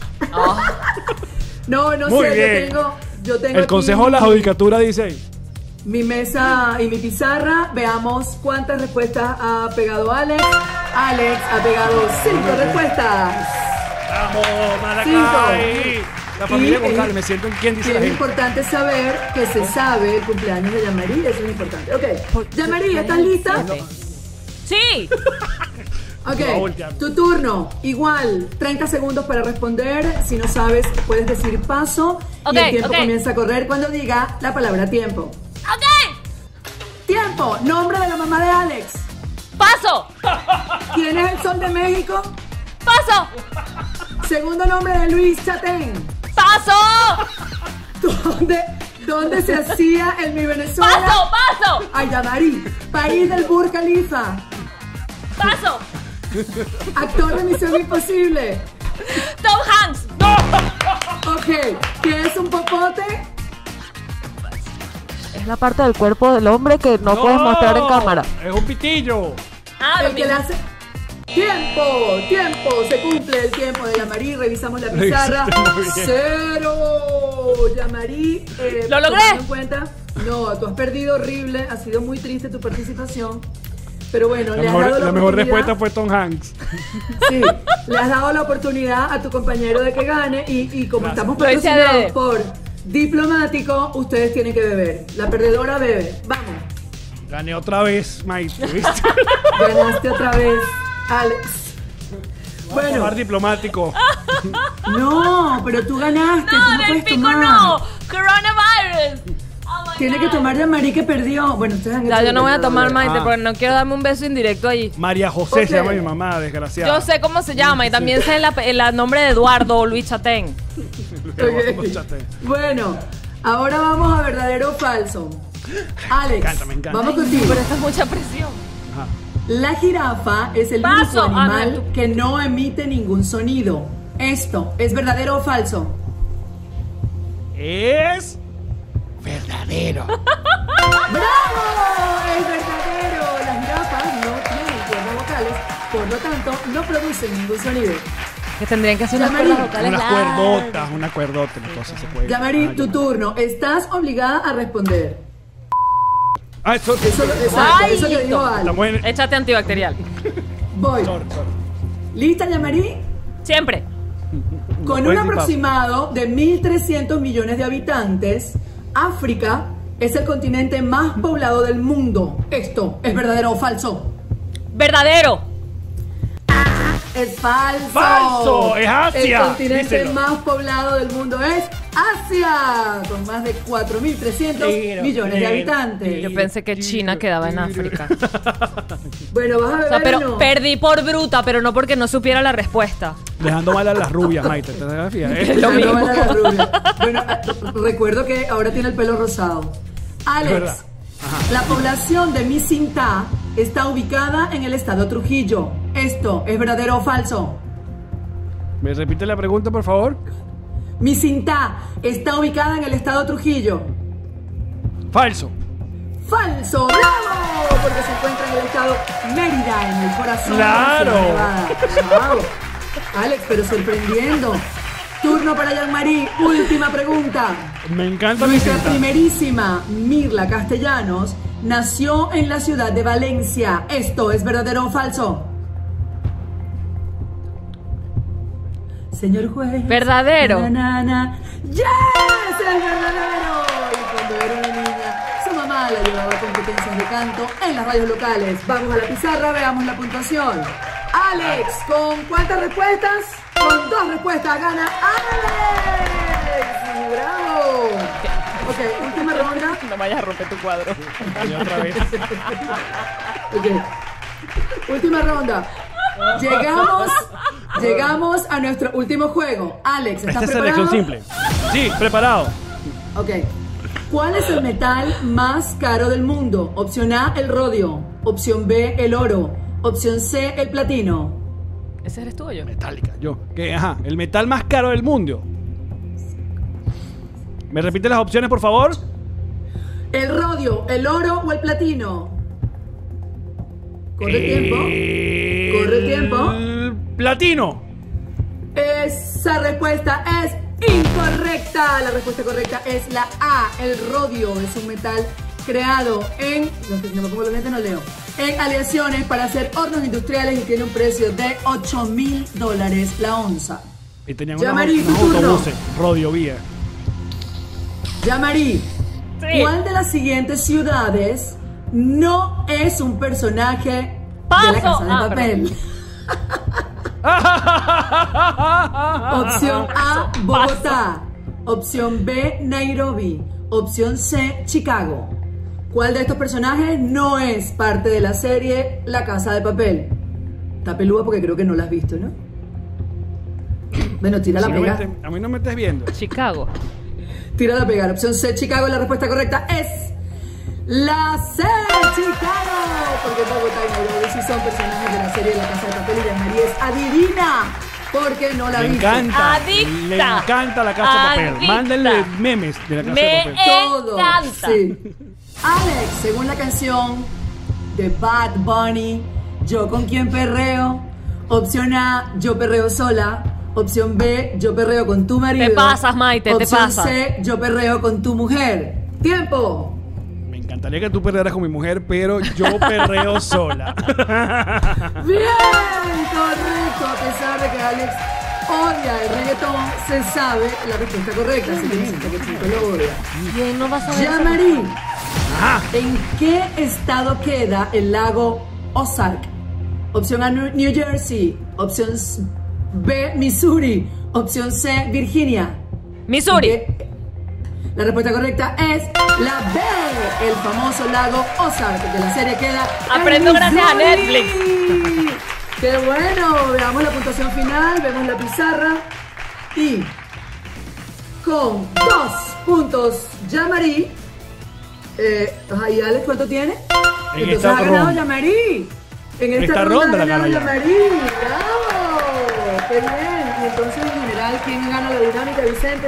No, no Muy sé, bien. yo tengo... Yo tengo El aquí Consejo de la Judicatura dice ahí. mi mesa y mi pizarra. Veamos cuántas respuestas ha pegado Alex. Alex ha pegado cinco respuestas. ¡Vamos, Maracay! Cinco. La familia Y González, es- me siento en quién Y dice la es gente. importante saber que se sabe el cumpleaños de Yamari. Eso es importante. Ok. Yamari, ¿estás lista? Sí. Ok. No, voltear. Tu turno. Igual, treinta segundos para responder. Si no sabes, puedes decir paso. Ok, y el tiempo ok. comienza a correr cuando diga la palabra tiempo. Ok. Tiempo. Nombre de la mamá de Alex. Paso. ¿Quién es el sol de México? Paso. Segundo nombre de Luis Chatén. Paso. ¿Dónde, dónde se hacía el Mi Venezuela? Paso. Paso. Ay, Yamari. País del Burj Khalifa. Paso. Actor de Misión Imposible. Tom Hanks. Ok. ¿Qué es un popote? Es la parte del cuerpo del hombre que no, puedes mostrar en cámara. Es un pitillo. Ah, El que le hace... ¡Tiempo! ¡Tiempo! Se cumple el tiempo de Yamari. Revisamos la pizarra. Lo hiciste muy bien. ¡Cero! Yamari. eh, ¡Lo logré! tomando en cuenta... No, tú has perdido horrible. Ha sido muy triste tu participación. Pero bueno, La le has mejor, dado la, la mejor oportunidad- respuesta fue Tom Hanks. Sí, le has dado la oportunidad a tu compañero de que gane. Y, y como Gracias. estamos Lo hice patrocinados adrede. por Diplomático, ustedes tienen que beber. La perdedora bebe. Vamos. Gané otra vez, Maite. ¿Viste? Ganaste otra vez, Alex. Bueno. Bueno, Diplomático. no, pero tú ganaste. tú No, no del puedes pico tomar. no. Coronavirus. Oh my Tiene que God. tomar Yamari que perdió. Bueno, ustedes han Ya, hecho yo no voy a lo tomar, que- Maite, Ah. porque no quiero darme un beso indirecto allí. María José Ok. se llama mi mamá, desgraciada. Yo sé cómo se llama y también sé la- el nombre de Eduardo o Luis Chatén. Ok. Bueno, ahora vamos a verdadero o falso. Alex, Me encanta, me encanta. vamos contigo. Pero esto es mucha presión. Ajá. La jirafa es el Paso. único Ah, animal no, tú- que no emite ningún sonido. ¿Esto es verdadero o falso? Es verdadero. ¡Bravo! ¡Es verdadero! Las jirafas no tienen cuerdas vocales, por lo tanto, no producen ningún sonido. Que tendrían que hacer unas Yamari. cuerdas vocales Unas largas. cuerdotas, una cuerdota, entonces se puede. Yamari, Ah, tu ya. turno. Estás obligada a responder. Ah, eso, Eso, exacto, Ay, eso que dijo Ale. estamos en. Échate antibacterial. Voy. Sorry, sorry. ¿Lista, Yamari? Siempre. Con un puedes ir, aproximado de mil trescientos millones de habitantes, África es el continente más poblado del mundo. ¿Esto es verdadero o falso? Verdadero. Es falso. ¡Falso! ¡Es Asia! El continente Díselo. más poblado del mundo es Asia, con más de cuatro mil trescientos Tiro, millones de tiro, habitantes. Yo pensé que China quedaba en África. Bueno, vas a O beber sea, pero o no? perdí por bruta, pero no porque no supiera la respuesta. Dejando mal a las rubias, Maite. ¿Te das fija? Es lo Ah, no, mismo. vale la rubia. Bueno, ah, recuerdo que ahora tiene el pelo rosado. Es Alex, verdad. la población de Misinta está ubicada en el estado Trujillo. ¿Esto es verdadero o falso? ¿Me repite la pregunta, por favor? Misinta está ubicada en el estado Trujillo. Falso. ¡Falso! ¡Bravo! Porque se encuentra en el estado Mérida, en el corazón ¡Claro! de la Ciudad Nevada. ¡Wow! Alex, pero sorprendiendo. Turno para Jean-Marie. Última pregunta. Me encanta mi Nuestra cinta. primerísima Mirla Castellanos nació en la ciudad de Valencia. ¿Esto es verdadero o falso? Señor juez. Verdadero. Na, na, na. ¡Yes! ¡Es verdadero! Y cuando era una niña, su mamá la llevaba a competencias de canto en las radios locales. Vamos a la pizarra, veamos la puntuación. Alex, ¿con cuántas respuestas? Con dos respuestas gana Alex. ¡Bravo! Ok, última ronda. No vayas a romper tu cuadro. Y otra vez. Ok. Última ronda. Llegamos, llegamos a nuestro último juego. Alex, ¿estás Esta es preparado? selección simple. Sí, preparado. Ok. ¿Cuál es el metal más caro del mundo? Opción A, el rodio. Opción B, el oro. Opción C, el platino. ¿Ese eres tú o yo? Metálica, yo. Que, ajá, el metal más caro del mundo. ¿Me repite las opciones, por favor? ¿El rodio, el oro o el platino? Corre el tiempo. Corre el tiempo. El platino. Esa respuesta es incorrecta. La respuesta correcta es la A. El rodio es un metal creado en... No sé si no me pongo los lentes, no leo. En aleaciones para hacer hornos industriales y tiene un precio de ocho mil dólares la onza. Y tenían Jean-Marie, unos, tu unos turno. autobuses, Rodiovía. Jean-Marie, Sí. ¿cuál de las siguientes ciudades no es un personaje de Paso. la Casa de Ah, Papel? Opción A, Bogotá. Opción B, Nairobi. Opción C, Chicago. ¿Cuál de estos personajes no es parte de la serie La Casa de Papel? Está pelúa porque creo que no la has visto, ¿no? Bueno, tira la Si no me pega. estés- a mí no me estés viendo. Chicago. Tira la pegar. Opción C, Chicago. La respuesta correcta es la C, Chicago. Porque Bogotá y Nairobi sí son personajes de la serie La Casa de Papel y Jean-Marie es adivina. Porque no la Le viste. encanta. Adicta. Le encanta la casa de papel. Adicta. Mándenle memes de la casa de Me papel. Todo. encanta. Sí. Alex, según la canción de Bad Bunny, ¿yo con quién perreo? Opción A, yo perreo sola. Opción B, yo perreo con tu marido. Te pasas, Maite, te Opción pasas. C, yo perreo con tu mujer. ¡Tiempo! Me encantaría que tú perrearas con mi mujer, pero yo perreo sola. ¡Bien! Correcto. A pesar de que Alex odia el reggaetón, se sabe la respuesta correcta. Así que resulta que el chico lo odia. ¿Quién no va a saber esa- Jean-Marie, Ajá. ¿en qué estado queda el lago Ozark? Opción A, New New Jersey. Opción B, Missouri. Opción C, Virginia. Missouri. B- La respuesta correcta es la B, el famoso lago Ozark de la serie queda en Aprendo gracias a Missouri. Netflix. ¡Qué bueno! Veamos la puntuación final, vemos la pizarra y con dos puntos Jean-Marie. Eh, ajá, ¿y Alex cuánto tiene? En Entonces esta ha ganado ronda. Jean-Marie. En esta, esta ronda, ronda ha la ganado gano yo. Jean-Marie. ¡Bravo! ¡Qué bien! Y entonces en general, ¿quién gana la dinámica, Vicente?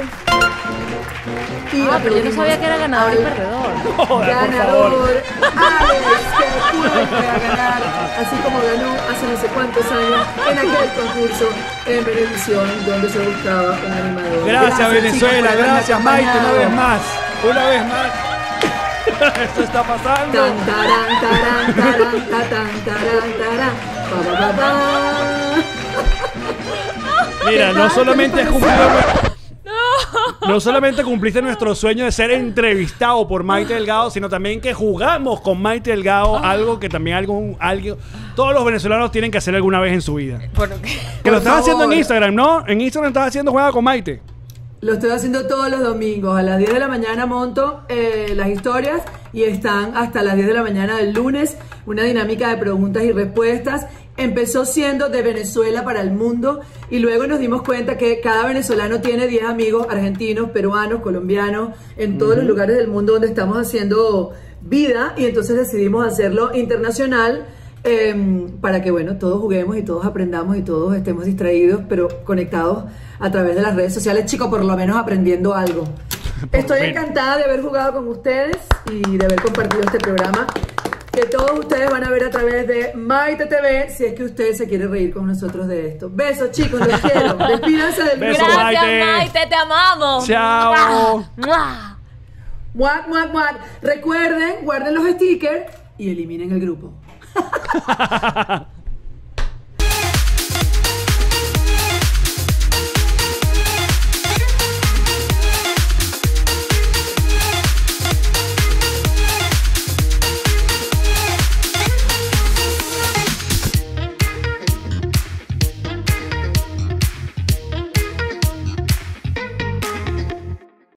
Y Ah, pero yo no aplaudimos sabía que era ganador y al perdedor. Joder, por ganador, favor. Alex, que vuelve a ganar, así como ganó hace no sé cuántos años en aquel concurso en Venevisión, donde se buscaba un animador. Gracias, Venezuela. chicos, por haberme Gracias, Maite. Una acompañado. vez más. Una vez más. Esto está pasando. Tan, tarán, tarán, tarán, tatán, tarán, tarán, pa, pa, pa, pa. Mira, ¿Qué no tal? solamente ¿Qué es te cumplido. pareció? no solamente cumpliste nuestro sueño de ser entrevistado por Maite Delgado, sino también que jugamos con Maite Delgado, algo que también algo, algo, todos los venezolanos tienen que hacer alguna vez en su vida. Por- Que lo estás favor. haciendo en Instagram, ¿no? En Instagram estás haciendo Juega con Maite. Lo estoy haciendo todos los domingos. A las diez de la mañana monto eh, las historias y están hasta las diez de la mañana del lunes. Una dinámica de preguntas y respuestas. Empezó siendo de Venezuela para el mundo y luego nos dimos cuenta que cada venezolano tiene diez amigos argentinos, peruanos, colombianos, en todos los lugares del mundo donde estamos haciendo vida, y entonces decidimos hacerlo internacional. Eh, para que, bueno, todos juguemos y todos aprendamos y todos estemos distraídos, pero conectados a través de las redes sociales, chicos, por lo menos aprendiendo algo. Estoy menos. encantada de haber jugado con ustedes y de haber compartido este programa que todos ustedes van a ver a través de Maite T V, si es que ustedes se quieren reír con nosotros de esto. Besos, chicos, los quiero. Despídanse del Besos, grupo. Gracias, Maite. Maite, te amamos. Chao. ¡Mua! Muac, muac, muac. Recuerden, guarden los stickers y eliminen el grupo.